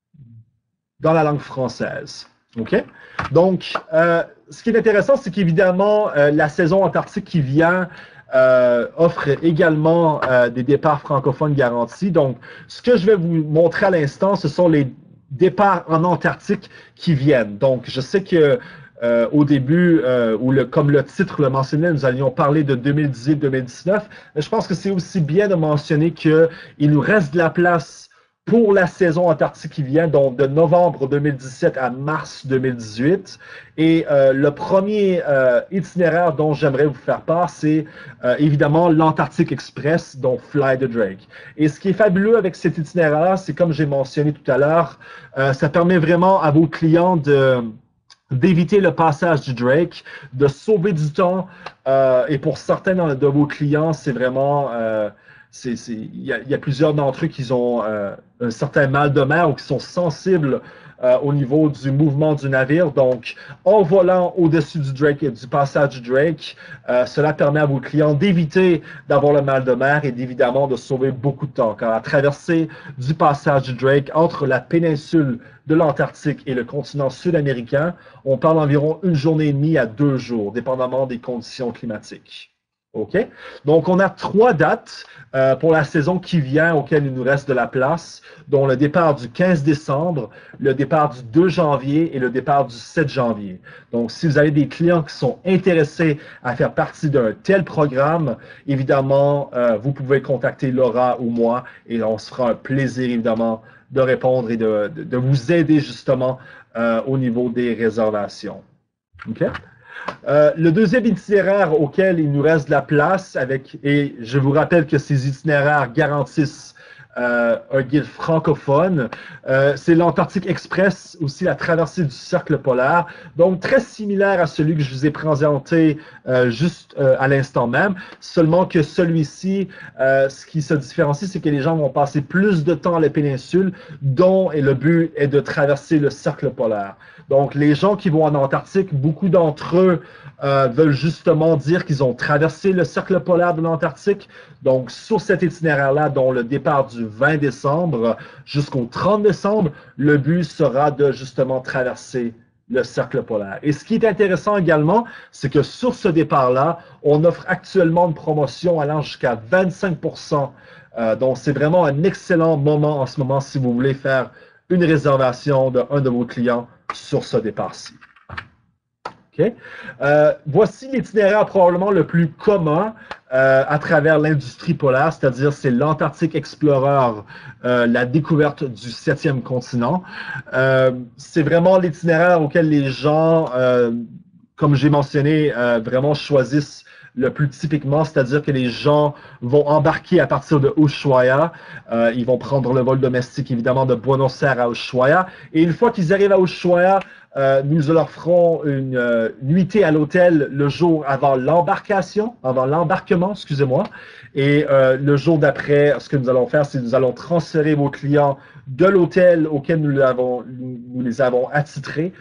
française. OK? Donc, ce qui est intéressant, c'est qu'évidemment, la saison antarctique qui vient offre également des départs francophones garantis. Donc, ce que je vais vous montrer à l'instant, ce sont les départs en Antarctique qui viennent. Donc, je sais que au début, comme le titre le mentionnait, nous allions parler de 2018-2019. Mais je pense que c'est aussi bien de mentionner qu'il nous reste de la place pour la saison antarctique qui vient, donc de novembre 2017 à mars 2018. Et le premier itinéraire dont j'aimerais vous faire part, c'est évidemment l'Antarctic Express, donc Fly the Drake. Et ce qui est fabuleux avec cet itinéraire, c'est comme j'ai mentionné tout à l'heure, ça permet vraiment à vos clients d'éviter le passage du Drake, de sauver du temps. Et pour certains de vos clients, c'est vraiment... il y a plusieurs d'entre eux qui ont un certain mal de mer ou qui sont sensibles au niveau du mouvement du navire. Donc, en volant au-dessus du Drake et du passage du Drake, cela permet à vos clients d'éviter d'avoir le mal de mer et évidemment de sauver beaucoup de temps. Car la traversée du passage du Drake entre la péninsule de l'Antarctique et le continent sud-américain, on parle d'environ 1 journée et demie à 2 jours, dépendamment des conditions climatiques. OK? Donc, on a 3 dates pour la saison qui vient auxquelles il nous reste de la place, dont le départ du 15 décembre, le départ du 2 janvier et le départ du 7 janvier. Donc, si vous avez des clients qui sont intéressés à faire partie d'un tel programme, évidemment, vous pouvez contacter Laura ou moi et on se fera un plaisir, évidemment, de répondre et de vous aider justement au niveau des réservations. OK? Le deuxième itinéraire auquel il nous reste de la place, et je vous rappelle que ces itinéraires garantissent un guide francophone, c'est l'Antarctique Express, aussi la traversée du cercle polaire, donc très similaire à celui que je vous ai présenté juste à l'instant même, seulement que celui-ci, ce qui se différencie, c'est que les gens vont passer plus de temps à la péninsule, et le but est de traverser le cercle polaire. Donc, les gens qui vont en Antarctique, beaucoup d'entre eux veulent justement dire qu'ils ont traversé le cercle polaire de l'Antarctique. Donc, sur cet itinéraire-là, dont le départ du 20 décembre jusqu'au 30 décembre, le but sera de justement traverser le cercle polaire. Et ce qui est intéressant également, c'est que sur ce départ-là, on offre actuellement une promotion allant jusqu'à 25%. Donc, c'est vraiment un excellent moment en ce moment si vous voulez faire une réservation d'un de vos clients sur ce départ-ci. Okay. Voici l'itinéraire probablement le plus commun à travers l'industrie polaire, c'est-à-dire c'est l'Antarctic Explorer, la découverte du 7e continent. C'est vraiment l'itinéraire auquel les gens, comme j'ai mentionné, vraiment choisissent le plus typiquement, c'est-à-dire que les gens vont embarquer à partir de Ushuaia. Ils vont prendre le vol domestique, évidemment, de Buenos Aires à Ushuaia. Et une fois qu'ils arrivent à Ushuaia, nous leur ferons une nuitée à l'hôtel le jour avant l'embarquement, excusez-moi. Et le jour d'après, ce que nous allons faire, c'est que nous allons transférer vos clients de l'hôtel auquel nous les avons attitrés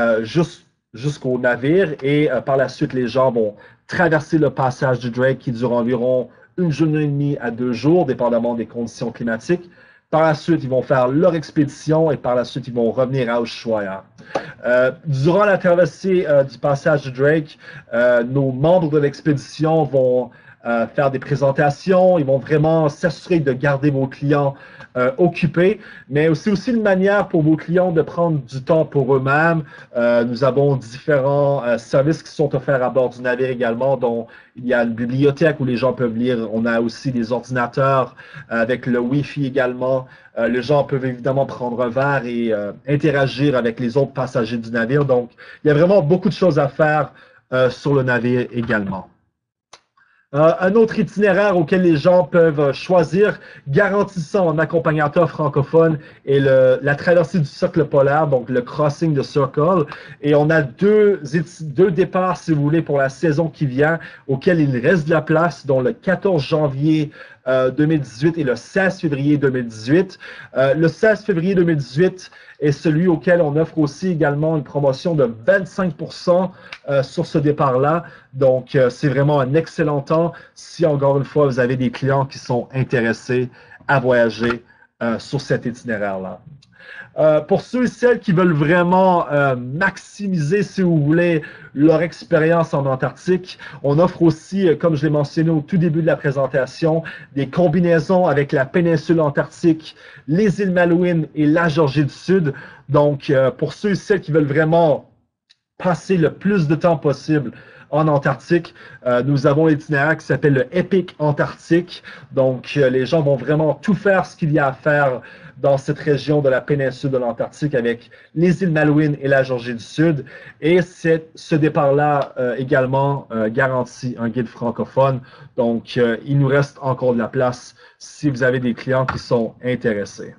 jusqu'au navire. Et par la suite, les gens vont traverser le passage du Drake qui dure environ 1 journée et demie à 2 jours, dépendamment des conditions climatiques. Par la suite, ils vont faire leur expédition et par la suite, ils vont revenir à Ushuaia. Durant la traversée du passage du Drake, nos membres de l'expédition vont faire des présentations, ils vont vraiment s'assurer de garder vos clients occupés, mais c'est aussi une manière pour vos clients de prendre du temps pour eux-mêmes. Nous avons différents services qui sont offerts à bord du navire également, dont il y a une bibliothèque où les gens peuvent lire. On a aussi des ordinateurs avec le Wi-Fi également. Les gens peuvent évidemment prendre un verre et interagir avec les autres passagers du navire. Donc, il y a vraiment beaucoup de choses à faire sur le navire également. Un autre itinéraire auquel les gens peuvent choisir, garantissant un accompagnateur francophone, est la traversée du cercle polaire, donc le Crossing the Circle. Et on a deux départs, si vous voulez, pour la saison qui vient, auxquels il reste de la place, dont le 14 janvier 2018 et le 16 février 2018. Le 16 février 2018 est celui auquel on offre aussi également une promotion de 25% sur ce départ-là. Donc, c'est vraiment un excellent temps si, encore une fois, vous avez des clients qui sont intéressés à voyager sur cet itinéraire-là. Pour ceux et celles qui veulent vraiment maximiser, si vous voulez, leur expérience en Antarctique, on offre aussi, comme je l'ai mentionné au tout début de la présentation, des combinaisons avec la péninsule antarctique, les îles Malouines et la Géorgie du Sud. Donc, pour ceux et celles qui veulent vraiment passer le plus de temps possible en Antarctique, nous avons l'itinéraire qui s'appelle le Epic Antarctique. Donc, les gens vont vraiment tout faire ce qu'il y a à faire dans cette région de la péninsule de l'Antarctique avec les îles Malouines et la Géorgie du Sud. Et ce départ-là également garantit un guide francophone. Donc, il nous reste encore de la place si vous avez des clients qui sont intéressés.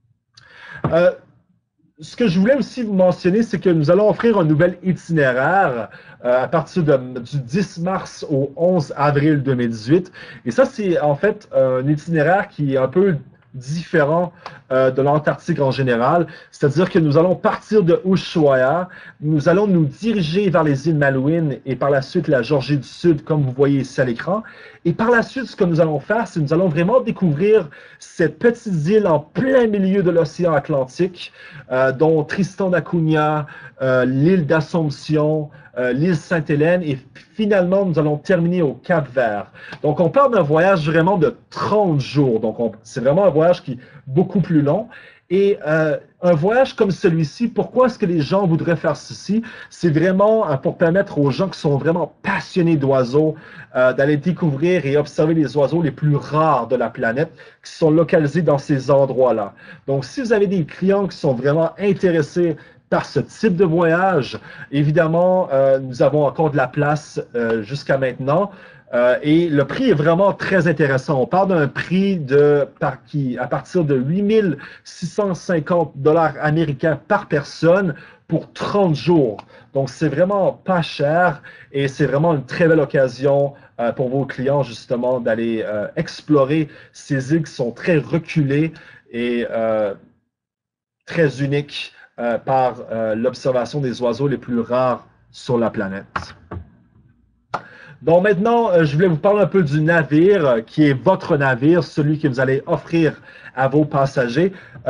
Ce que je voulais aussi vous mentionner, c'est que nous allons offrir un nouvel itinéraire à partir du 10 mars au 11 avril 2018. Et ça, c'est en fait un itinéraire qui est un peu différent de l'Antarctique en général. C'est-à-dire que nous allons partir de Ushuaia, nous allons nous diriger vers les îles Malouines et par la suite la Géorgie du Sud, comme vous voyez ici à l'écran. Et par la suite, ce que nous allons faire, c'est que nous allons vraiment découvrir cette petite île en plein milieu de l'océan Atlantique, dont Tristan da Cunha, l'île d'Assomption, l'île Sainte-Hélène, et finalement, nous allons terminer au Cap-Vert. Donc, on parle d'un voyage vraiment de 30 jours. Donc, c'est vraiment un voyage qui est beaucoup plus long. Et un voyage comme celui-ci, pourquoi est-ce que les gens voudraient faire ceci? C'est vraiment pour permettre aux gens qui sont vraiment passionnés d'oiseaux d'aller découvrir et observer les oiseaux les plus rares de la planète qui sont localisés dans ces endroits-là. Donc, si vous avez des clients qui sont vraiment intéressés par ce type de voyage. Évidemment, nous avons encore de la place jusqu'à maintenant. Et le prix est vraiment très intéressant. On parle d'un prix à partir de 8 650 $ américains par personne pour 30 jours. Donc, c'est vraiment pas cher et c'est vraiment une très belle occasion pour vos clients, justement, d'aller explorer ces îles qui sont très reculées et très uniques par l'observation des oiseaux les plus rares sur la planète. Donc maintenant, je voulais vous parler un peu du navire qui est votre navire, celui que vous allez offrir à vos passagers,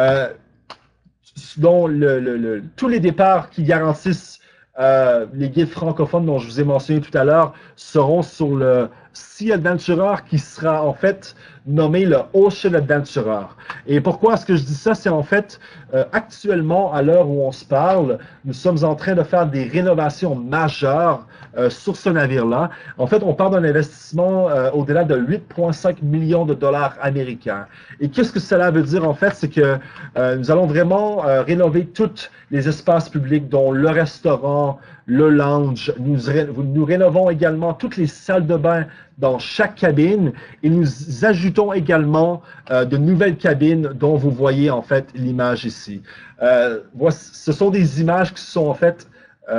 dont tous les départs qui garantissent les guides francophones dont je vous ai mentionné tout à l'heure seront sur le Sea Adventurer qui sera en fait nommé le Ocean Adventurer. Et pourquoi est-ce que je dis ça? C'est en fait, actuellement, à l'heure où on se parle, nous sommes en train de faire des rénovations majeures sur ce navire-là. En fait, on parle d'un investissement au-delà de 8,5 millions de $ américains. Et qu'est-ce que cela veut dire en fait? C'est que nous allons vraiment rénover tous les espaces publics, dont le restaurant, le lounge. Nous rénovons également toutes les salles de bain dans chaque cabine et nous ajoutons également de nouvelles cabines dont vous voyez en fait l'image ici. Ce sont des images qui sont en fait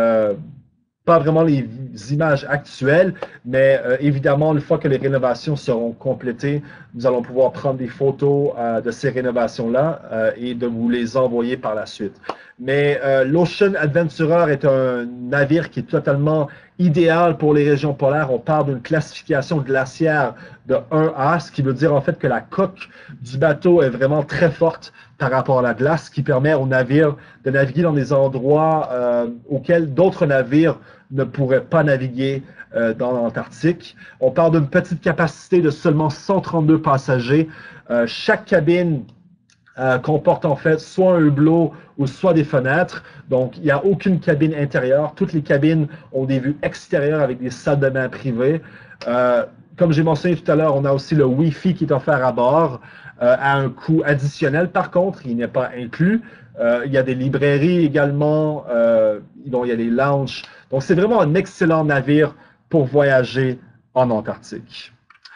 pas vraiment les images actuelles, mais évidemment, une fois que les rénovations seront complétées, nous allons pouvoir prendre des photos de ces rénovations-là et de vous les envoyer par la suite. Mais l'Ocean Adventurer est un navire qui est totalement idéal pour les régions polaires. On parle d'une classification glaciaire de 1A, ce qui veut dire en fait que la coque du bateau est vraiment très forte par rapport à la glace, ce qui permet aux navires de naviguer dans des endroits auxquels d'autres navires ne pourraient pas naviguer dans l'Antarctique. On parle d'une petite capacité de seulement 132 passagers. Chaque cabine comporte en fait soit un hublot ou soit des fenêtres. Donc, il n'y a aucune cabine intérieure. Toutes les cabines ont des vues extérieures avec des salles de bain privées. Comme j'ai mentionné tout à l'heure, on a aussi le Wi-Fi qui est offert à bord à un coût additionnel. Par contre, il n'est pas inclus. Il y a des librairies également, donc il y a des lounges. Donc, c'est vraiment un excellent navire pour voyager en Antarctique.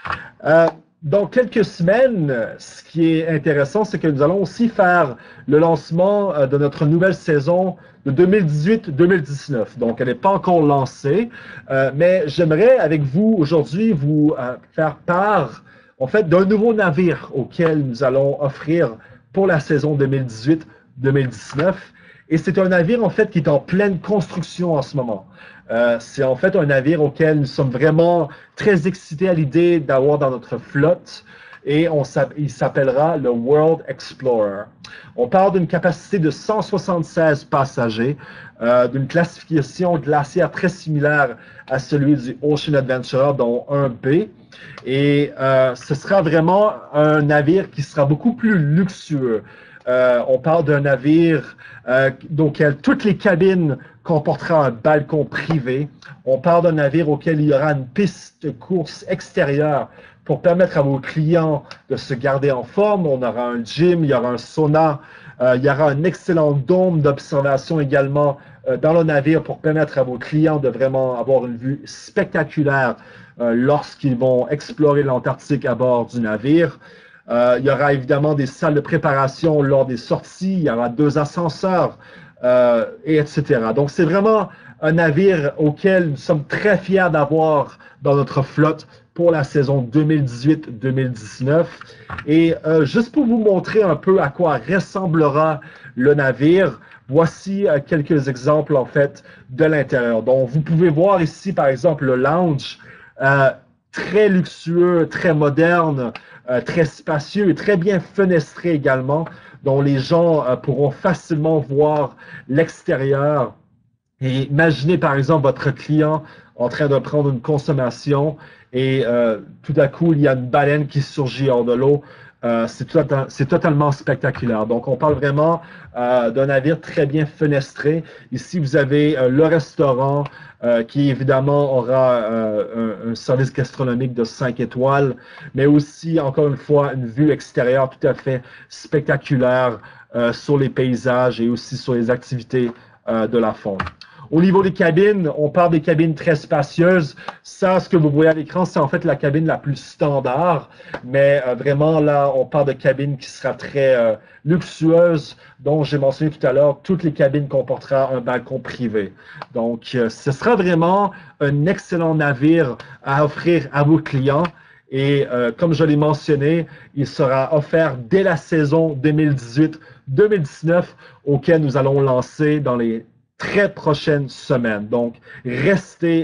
Dans quelques semaines, ce qui est intéressant, c'est que nous allons aussi faire le lancement de notre nouvelle saison de 2018-2019. Donc, elle n'est pas encore lancée, mais j'aimerais avec vous aujourd'hui vous faire part, en fait, d'un nouveau navire auquel nous allons offrir pour la saison 2018-2019. Et c'est un navire, en fait, qui est en pleine construction en ce moment. C'est en fait un navire auquel nous sommes vraiment très excités à l'idée d'avoir dans notre flotte et il s'appellera le World Explorer. On parle d'une capacité de 176 passagers, d'une classification glaciaire très similaire à celui du Ocean Adventurer, dont 1B. Et ce sera vraiment un navire qui sera beaucoup plus luxueux. On parle d'un navire auquel toutes les cabines comportera un balcon privé. On parle d'un navire auquel il y aura une piste de course extérieure pour permettre à vos clients de se garder en forme. On aura un gym, il y aura un sauna, il y aura un excellent dôme d'observation également dans le navire pour permettre à vos clients de vraiment avoir une vue spectaculaire lorsqu'ils vont explorer l'Antarctique à bord du navire. Il y aura évidemment des salles de préparation lors des sorties, il y aura 2 ascenseurs, et etc. Donc, c'est vraiment un navire auquel nous sommes très fiers d'avoir dans notre flotte pour la saison 2018-2019. Et juste pour vous montrer un peu à quoi ressemblera le navire, voici quelques exemples en fait de l'intérieur. Donc, vous pouvez voir ici, par exemple, le lounge, très luxueux, très moderne, très spacieux et très bien fenestré également, dont les gens pourront facilement voir l'extérieur. Et imaginez par exemple votre client en train de prendre une consommation et tout à coup, il y a une baleine qui surgit hors de l'eau. C'est totalement spectaculaire. Donc, on parle vraiment d'un navire très bien fenestré. Ici, vous avez le restaurant qui, évidemment, aura un service gastronomique de 5 étoiles, mais aussi, encore une fois, une vue extérieure tout à fait spectaculaire sur les paysages et aussi sur les activités de la fonte. Au niveau des cabines, on parle des cabines très spacieuses. Ça, ce que vous voyez à l'écran, c'est en fait la cabine la plus standard. Mais vraiment, là, on parle de cabine qui sera très luxueuse, dont j'ai mentionné tout à l'heure, toutes les cabines comporteront un balcon privé. Donc, ce sera vraiment un excellent navire à offrir à vos clients. Et comme je l'ai mentionné, il sera offert dès la saison 2018-2019, auquel nous allons lancer dans les très prochaines semaines. Donc, restez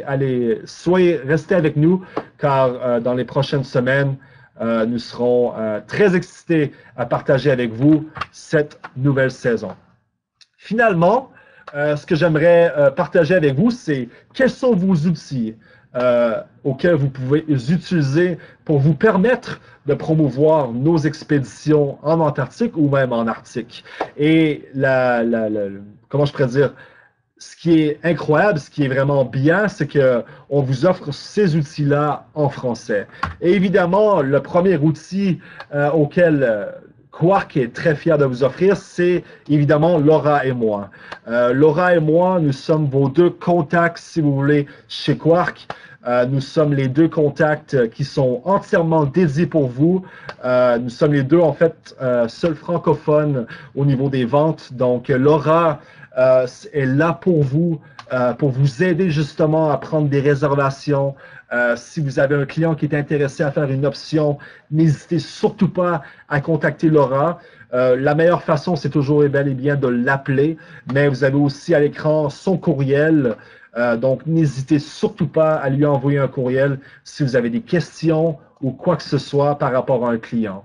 avec nous, car dans les prochaines semaines, nous serons très excités à partager avec vous cette nouvelle saison. Finalement, ce que j'aimerais partager avec vous, c'est quels sont vos outils auxquels vous pouvez utiliser pour vous permettre de promouvoir nos expéditions en Antarctique ou même en Arctique. Et comment je pourrais dire, ce qui est incroyable, ce qui est vraiment bien, c'est qu'on vous offre ces outils-là en français. Et évidemment, le premier outil auquel Quark est très fier de vous offrir, c'est évidemment Laura et moi. Laura et moi, nous sommes vos deux contacts, si vous voulez, chez Quark. Nous sommes les deux contacts qui sont entièrement dédiés pour vous. Nous sommes les deux, en fait, seuls francophones au niveau des ventes. Donc, Laura est là pour vous aider justement à prendre des réservations. Si vous avez un client qui est intéressé à faire une option, n'hésitez surtout pas à contacter Laura. La meilleure façon, c'est toujours et bel et bien de l'appeler, mais vous avez aussi à l'écran son courriel. Donc, n'hésitez surtout pas à lui envoyer un courriel si vous avez des questions ou quoi que ce soit par rapport à un client.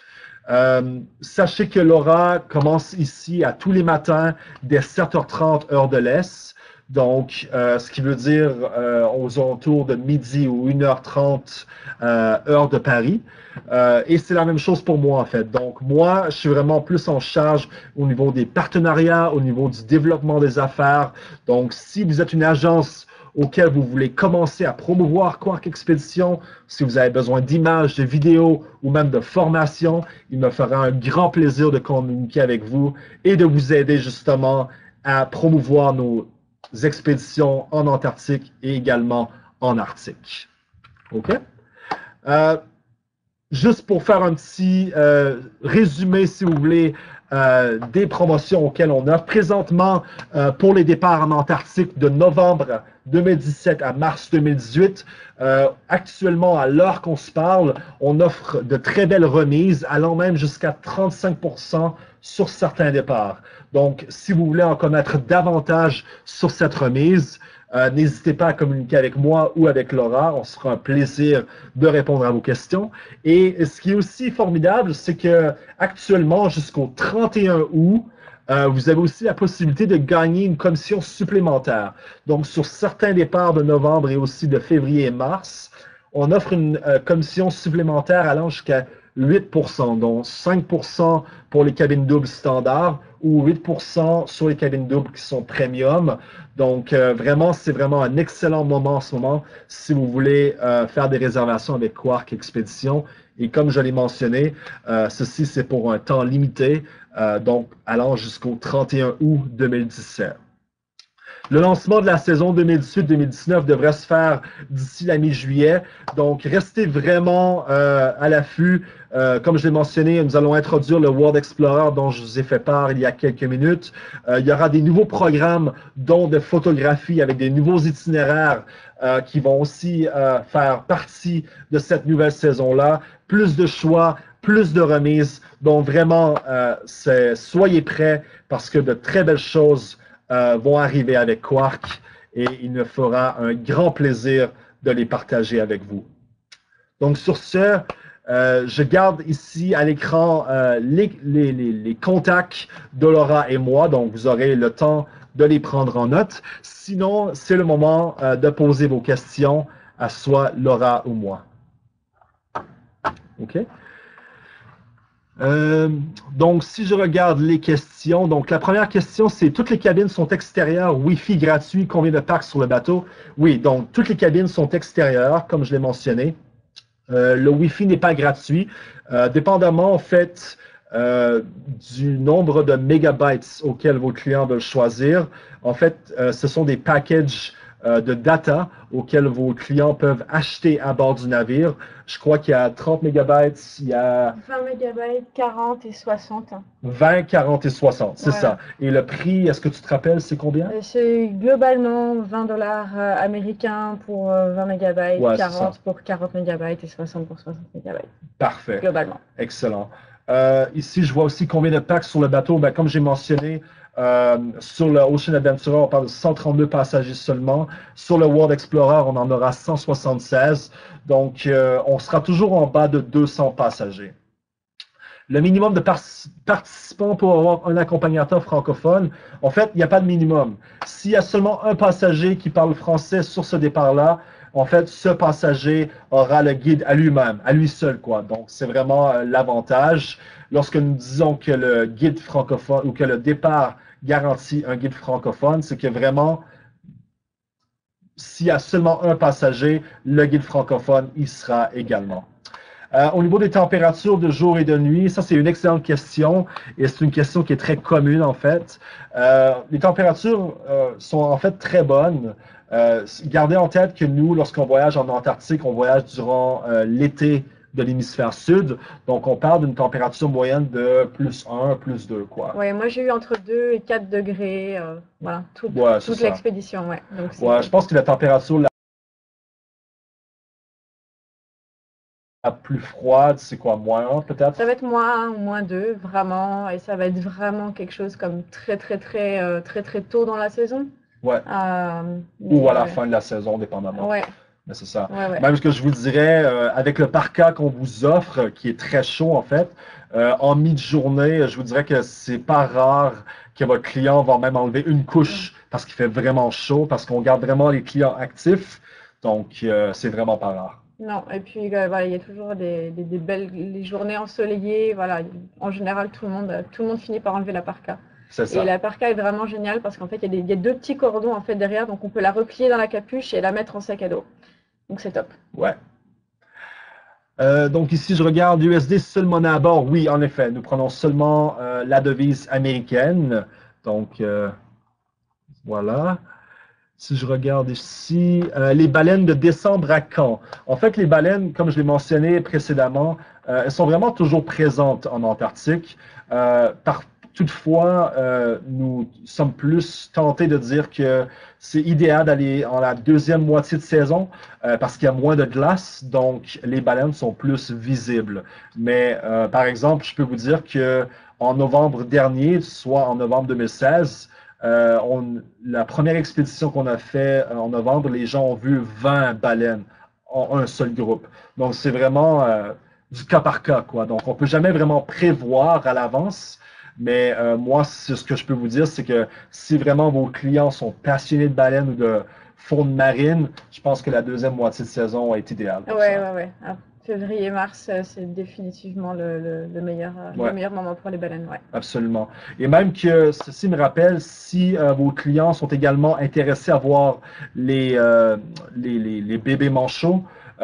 Sachez que Laura commence ici à tous les matins dès 7h30 heure de l'Est. Donc, ce qui veut dire aux alentours de midi ou 1h30 heure de Paris. Et c'est la même chose pour moi, en fait. Donc, moi, je suis vraiment plus en charge au niveau des partenariats, au niveau du développement des affaires. Donc, si vous êtes une agence auquel vous voulez commencer à promouvoir Quark Expédition, si vous avez besoin d'images, de vidéos ou même de formations, il me fera un grand plaisir de communiquer avec vous et de vous aider justement à promouvoir nos expéditions en Antarctique et également en Arctique. OK? Juste pour faire un petit résumé, si vous voulez, des promotions auxquelles on offre. Présentement, pour les départs en Antarctique de novembre 2017 à mars 2018, actuellement, à l'heure qu'on se parle, on offre de très belles remises, allant même jusqu'à 35% sur certains départs. Donc, si vous voulez en connaître davantage sur cette remise, n'hésitez pas à communiquer avec moi ou avec Laura. On sera un plaisir de répondre à vos questions. Et ce qui est aussi formidable, c'est que actuellement, jusqu'au 31 août, vous avez aussi la possibilité de gagner une commission supplémentaire. Donc, sur certains départs de novembre et aussi de février et mars, on offre une commission supplémentaire allant jusqu'à 8%, donc 5% pour les cabines doubles standards ou 8% sur les cabines doubles qui sont premium. Donc, vraiment, c'est vraiment un excellent moment en ce moment si vous voulez faire des réservations avec Quark Expédition. Et comme je l'ai mentionné, ceci, c'est pour un temps limité, donc allant jusqu'au 31 août 2017. Le lancement de la saison 2018-2019 devrait se faire d'ici la mi-juillet. Donc, restez vraiment à l'affût. Comme je l'ai mentionné, nous allons introduire le World Explorer dont je vous ai fait part il y a quelques minutes. Il y aura des nouveaux programmes, dont de photographie avec des nouveaux itinéraires qui vont aussi faire partie de cette nouvelle saison-là. Plus de choix, plus de remises. Donc, vraiment, soyez prêts parce que de très belles choses vont arriver avec Quark et il me fera un grand plaisir de les partager avec vous. Donc, sur ce, je garde ici à l'écran les contacts de Laura et moi, donc vous aurez le temps de les prendre en note. Sinon, c'est le moment de poser vos questions à soit Laura ou moi. OK? Donc, si je regarde les questions, donc la première question, c'est toutes les cabines sont extérieures, Wi-Fi gratuit, combien de packs sur le bateau? Oui, donc toutes les cabines sont extérieures, comme je l'ai mentionné. Le Wi-Fi n'est pas gratuit. Dépendamment, en fait, du nombre de mégabytes auxquels vos clients veulent choisir. En fait, ce sont des packages de data auxquels vos clients peuvent acheter à bord du navire. Je crois qu'il y a 30 mégabytes, il y a 20 mégabytes, 40 et 60. 20, 40 et 60, c'est ça. Voilà. Et le prix, est-ce que tu te rappelles, c'est combien? C'est globalement 20 dollars américains pour 20 mégabytes, Ouais, c'est ça. 40 pour 40 mégabytes et 60 pour 60 mégabytes, Parfait. globalement. Excellent. Ici, je vois aussi combien de packs sur le bateau. Ben, comme j'ai mentionné, sur le Ocean Adventurer, on parle de 132 passagers seulement. Sur le World Explorer, on en aura 176. Donc, on sera toujours en bas de 200 passagers. Le minimum de participants pour avoir un accompagnateur francophone, en fait, il n'y a pas de minimum. S'il y a seulement un passager qui parle français sur ce départ-là, en fait, ce passager aura le guide à lui-même, à lui seul, quoi. Donc, c'est vraiment l'avantage. Lorsque nous disons que le guide francophone ou que le départ garantit un guide francophone, c'est que vraiment, s'il y a seulement un passager, le guide francophone y sera également. Au niveau des températures de jour et de nuit, ça c'est une excellente question et c'est une question qui est très commune en fait. Les températures sont en fait très bonnes. Gardez en tête que nous, lorsqu'on voyage en Antarctique, on voyage durant l'été de l'hémisphère sud. Donc, on parle d'une température moyenne de +1, +2, quoi. Ouais, moi j'ai eu entre 2 et 4 degrés, voilà, Ouais, toute l'expédition, ouais. Donc, ouais, je pense que la température la plus froide, c'est quoi, -1 peut-être? Ça va être -1 ou -2, vraiment, et ça va être vraiment quelque chose comme très tôt dans la saison. Ouais. Ou à la fin de la saison, dépendamment. Ouais. Mais c'est ça. Ouais. Même ce que je vous dirais, avec le parka qu'on vous offre, qui est très chaud en fait, en mi-journée, je vous dirais que c'est pas rare que votre client va même enlever une couche parce qu'il fait vraiment chaud, parce qu'on garde vraiment les clients actifs. Donc, c'est vraiment pas rare. Non, et puis voilà, il y a toujours des belles les journées ensoleillées. Voilà, en général, tout le monde finit par enlever la parka. C'est ça. Et la parka est vraiment géniale parce qu'en fait, il y a deux petits cordons en fait derrière, donc on peut la replier dans la capuche et la mettre en sac à dos. Donc c'est top. Ouais. Donc ici, je regarde USD, seule monnaie à bord. Oui, en effet, nous prenons seulement la devise américaine. Donc, voilà. Si je regarde ici, les baleines de décembre à Caen. En fait, les baleines, comme je l'ai mentionné précédemment, elles sont vraiment toujours présentes en Antarctique. Toutefois, nous sommes plus tentés de dire que c'est idéal d'aller en la deuxième moitié de saison parce qu'il y a moins de glace, donc les baleines sont plus visibles. Mais par exemple, je peux vous dire que en novembre dernier, soit en novembre 2016, la première expédition qu'on a fait en novembre, les gens ont vu 20 baleines en un seul groupe. Donc, c'est vraiment du cas par cas, quoi. Donc, on peut jamais vraiment prévoir à l'avance. Mais moi, ce que je peux vous dire, c'est que si vraiment vos clients sont passionnés de baleines ou de faune marine, je pense que la deuxième moitié de saison est idéale. Ouais. Février-mars, c'est définitivement le meilleur moment pour les baleines. Ouais. Absolument. Et même que ceci me rappelle, si vos clients sont également intéressés à voir les bébés manchots,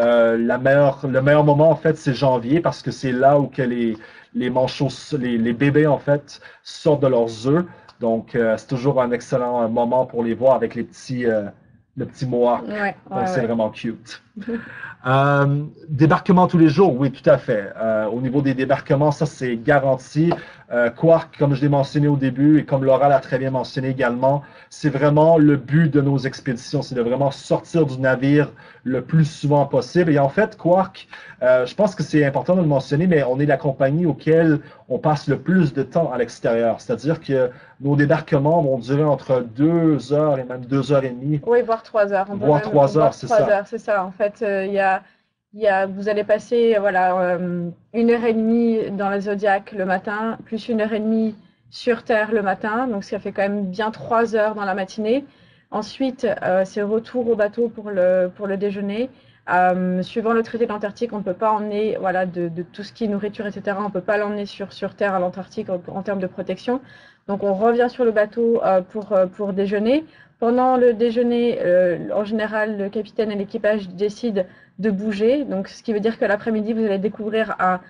le meilleur moment, en fait, c'est janvier parce que c'est là où que les manchots, les bébés, en fait, sortent de leurs œufs. Donc, c'est toujours un excellent moment pour les voir avec le petit mohawk. Donc, c'est vraiment cute. Débarquement tous les jours, oui, tout à fait. Au niveau des débarquements, ça c'est garanti. Quark, comme je l'ai mentionné au début et comme Laura l'a très bien mentionné également, c'est vraiment le but de nos expéditions, c'est de vraiment sortir du navire le plus souvent possible. Et en fait, Quark, je pense que c'est important de le mentionner, mais on est la compagnie auquel on passe le plus de temps à l'extérieur. C'est-à-dire que nos débarquements vont durer entre 2 heures et même 2 heures et demie. Oui, voire 3 heures. Voire 3 heures, c'est ça. C'est ça. En fait, vous allez passer voilà, 1 heure et demie dans la Zodiac le matin, plus 1 heure et demie sur Terre le matin. Donc, ça fait quand même bien 3 heures dans la matinée. Ensuite, c'est retour au bateau pour le déjeuner. Suivant le traité de l'Antarctique, on ne peut pas emmener voilà, de tout ce qui est nourriture, etc. On ne peut pas l'emmener sur Terre à l'Antarctique en termes de protection. Donc, on revient sur le bateau pour déjeuner. Pendant le déjeuner, en général, le capitaine et l'équipage décident de bouger. Donc, ce qui veut dire que l'après-midi, vous allez découvrir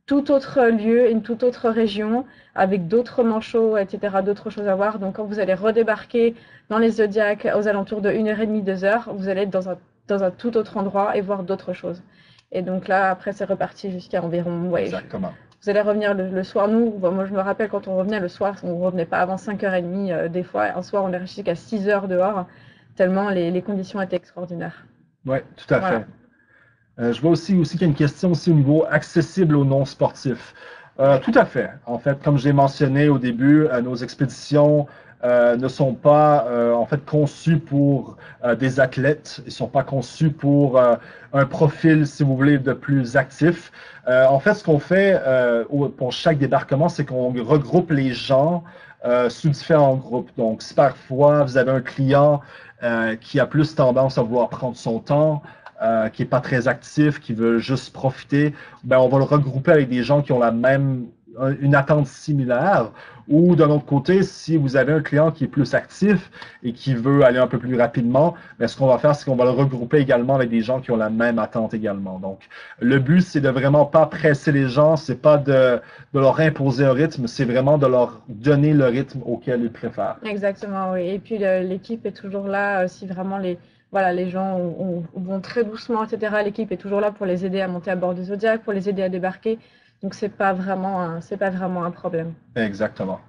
tout autre lieu, une toute autre région, avec d'autres manchots, etc., d'autres choses à voir. Donc, quand vous allez redébarquer dans les Zodiacs aux alentours de 1h30, 2h, vous allez être dans un tout autre endroit et voir d'autres choses. Et donc là, après, c'est reparti jusqu'à environ, ouais, Exactement. vous allez revenir le soir. Nous, moi, je me rappelle quand on revenait le soir, on ne revenait pas avant 5h30. Des fois, un soir, on est resté jusqu'à 6h dehors, tellement les conditions étaient extraordinaires. Oui, tout à Voilà. fait. Je vois aussi qu'il y a une question aussi au niveau accessible aux non-sportifs. Tout à fait. En fait, comme je l'ai mentionné au début, nos expéditions ne sont pas en fait conçues pour des athlètes. Ils ne sont pas conçues pour un profil, si vous voulez, de plus actif. En fait, ce qu'on fait pour chaque débarquement, c'est qu'on regroupe les gens sous différents groupes. Donc, si parfois vous avez un client qui a plus tendance à vouloir prendre son temps, qui n'est pas très actif, qui veut juste profiter, ben on va le regrouper avec des gens qui ont une attente similaire. Ou d'un autre côté, si vous avez un client qui est plus actif et qui veut aller un peu plus rapidement, ben ce qu'on va faire, c'est qu'on va le regrouper également avec des gens qui ont la même attente également. Donc, le but, c'est de vraiment pas presser les gens, c'est pas de leur imposer un rythme, c'est vraiment de leur donner le rythme auquel ils préfèrent. Exactement, oui. Et puis l'équipe est toujours là si vraiment voilà, les gens vont très doucement, etc. L'équipe est toujours là pour les aider à monter à bord du Zodiac, pour les aider à débarquer. Donc c'est pas vraiment un problème. Exactement.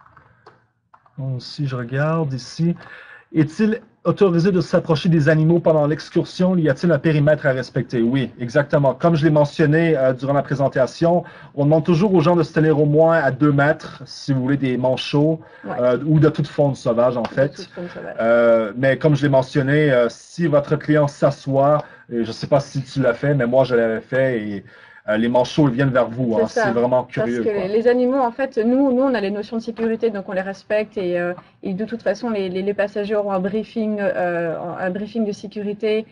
Donc, si je regarde ici, est-il autorisé de s'approcher des animaux pendant l'excursion? Y a-t-il un périmètre à respecter? Oui, exactement. Comme je l'ai mentionné durant la présentation, on demande toujours aux gens de se tenir au moins à 2 mètres, si vous voulez, des manchots ou de toute faune sauvage, en fait. Mais comme je l'ai mentionné, si votre client s'assoit, je ne sais pas si tu l'as fait, mais moi, je l'avais fait et les manchots ils viennent vers vous. Hein. C'est vraiment curieux. Parce que les animaux, en fait, nous, on a les notions de sécurité, donc on les respecte et de toute façon, les passagers auront un briefing de sécurité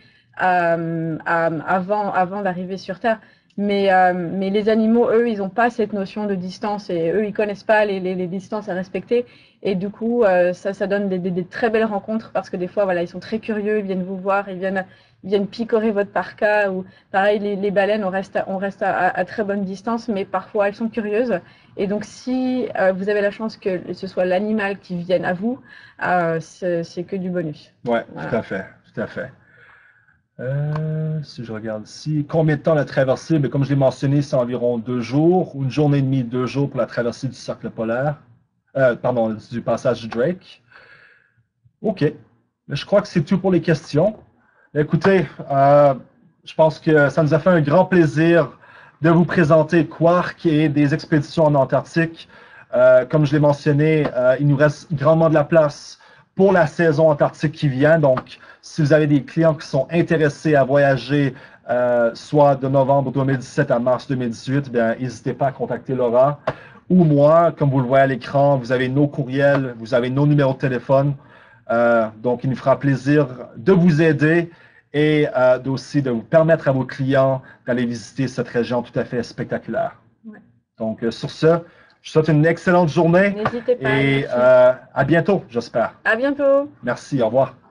avant d'arriver sur Terre. Mais les animaux, eux, ils n'ont pas cette notion de distance et eux, ils connaissent pas les distances à respecter. Et du coup, ça donne des très belles rencontres parce que des fois, voilà, ils sont très curieux, ils viennent vous voir, ils viennent picorer votre parka ou pareil, les baleines, on reste à très bonne distance, mais parfois elles sont curieuses. Et donc, si vous avez la chance que ce soit l'animal qui vienne à vous, c'est que du bonus. Oui, voilà. Tout à fait, tout à fait. Si je regarde ici, combien de temps la traversée? Mais comme je l'ai mentionné, c'est environ 2 jours, ou une journée et demie, 2 jours pour la traversée du cercle polaire. Pardon, du passage du Drake. OK. Mais je crois que c'est tout pour les questions. Écoutez, je pense que ça nous a fait un grand plaisir de vous présenter Quark et des expéditions en Antarctique. Comme je l'ai mentionné, il nous reste grandement de la place pour la saison antarctique qui vient. Donc, si vous avez des clients qui sont intéressés à voyager, soit de novembre 2017 à mars 2018, bien, n'hésitez pas à contacter Laura ou moi. Comme vous le voyez à l'écran, vous avez nos courriels, vous avez nos numéros de téléphone. Donc, il nous fera plaisir de vous aider et aussi de vous permettre à vos clients d'aller visiter cette région tout à fait spectaculaire. Ouais. Donc, sur ce, je vous souhaite une excellente journée. N'hésitez pas. Et à bientôt, j'espère. À bientôt. Merci, au revoir.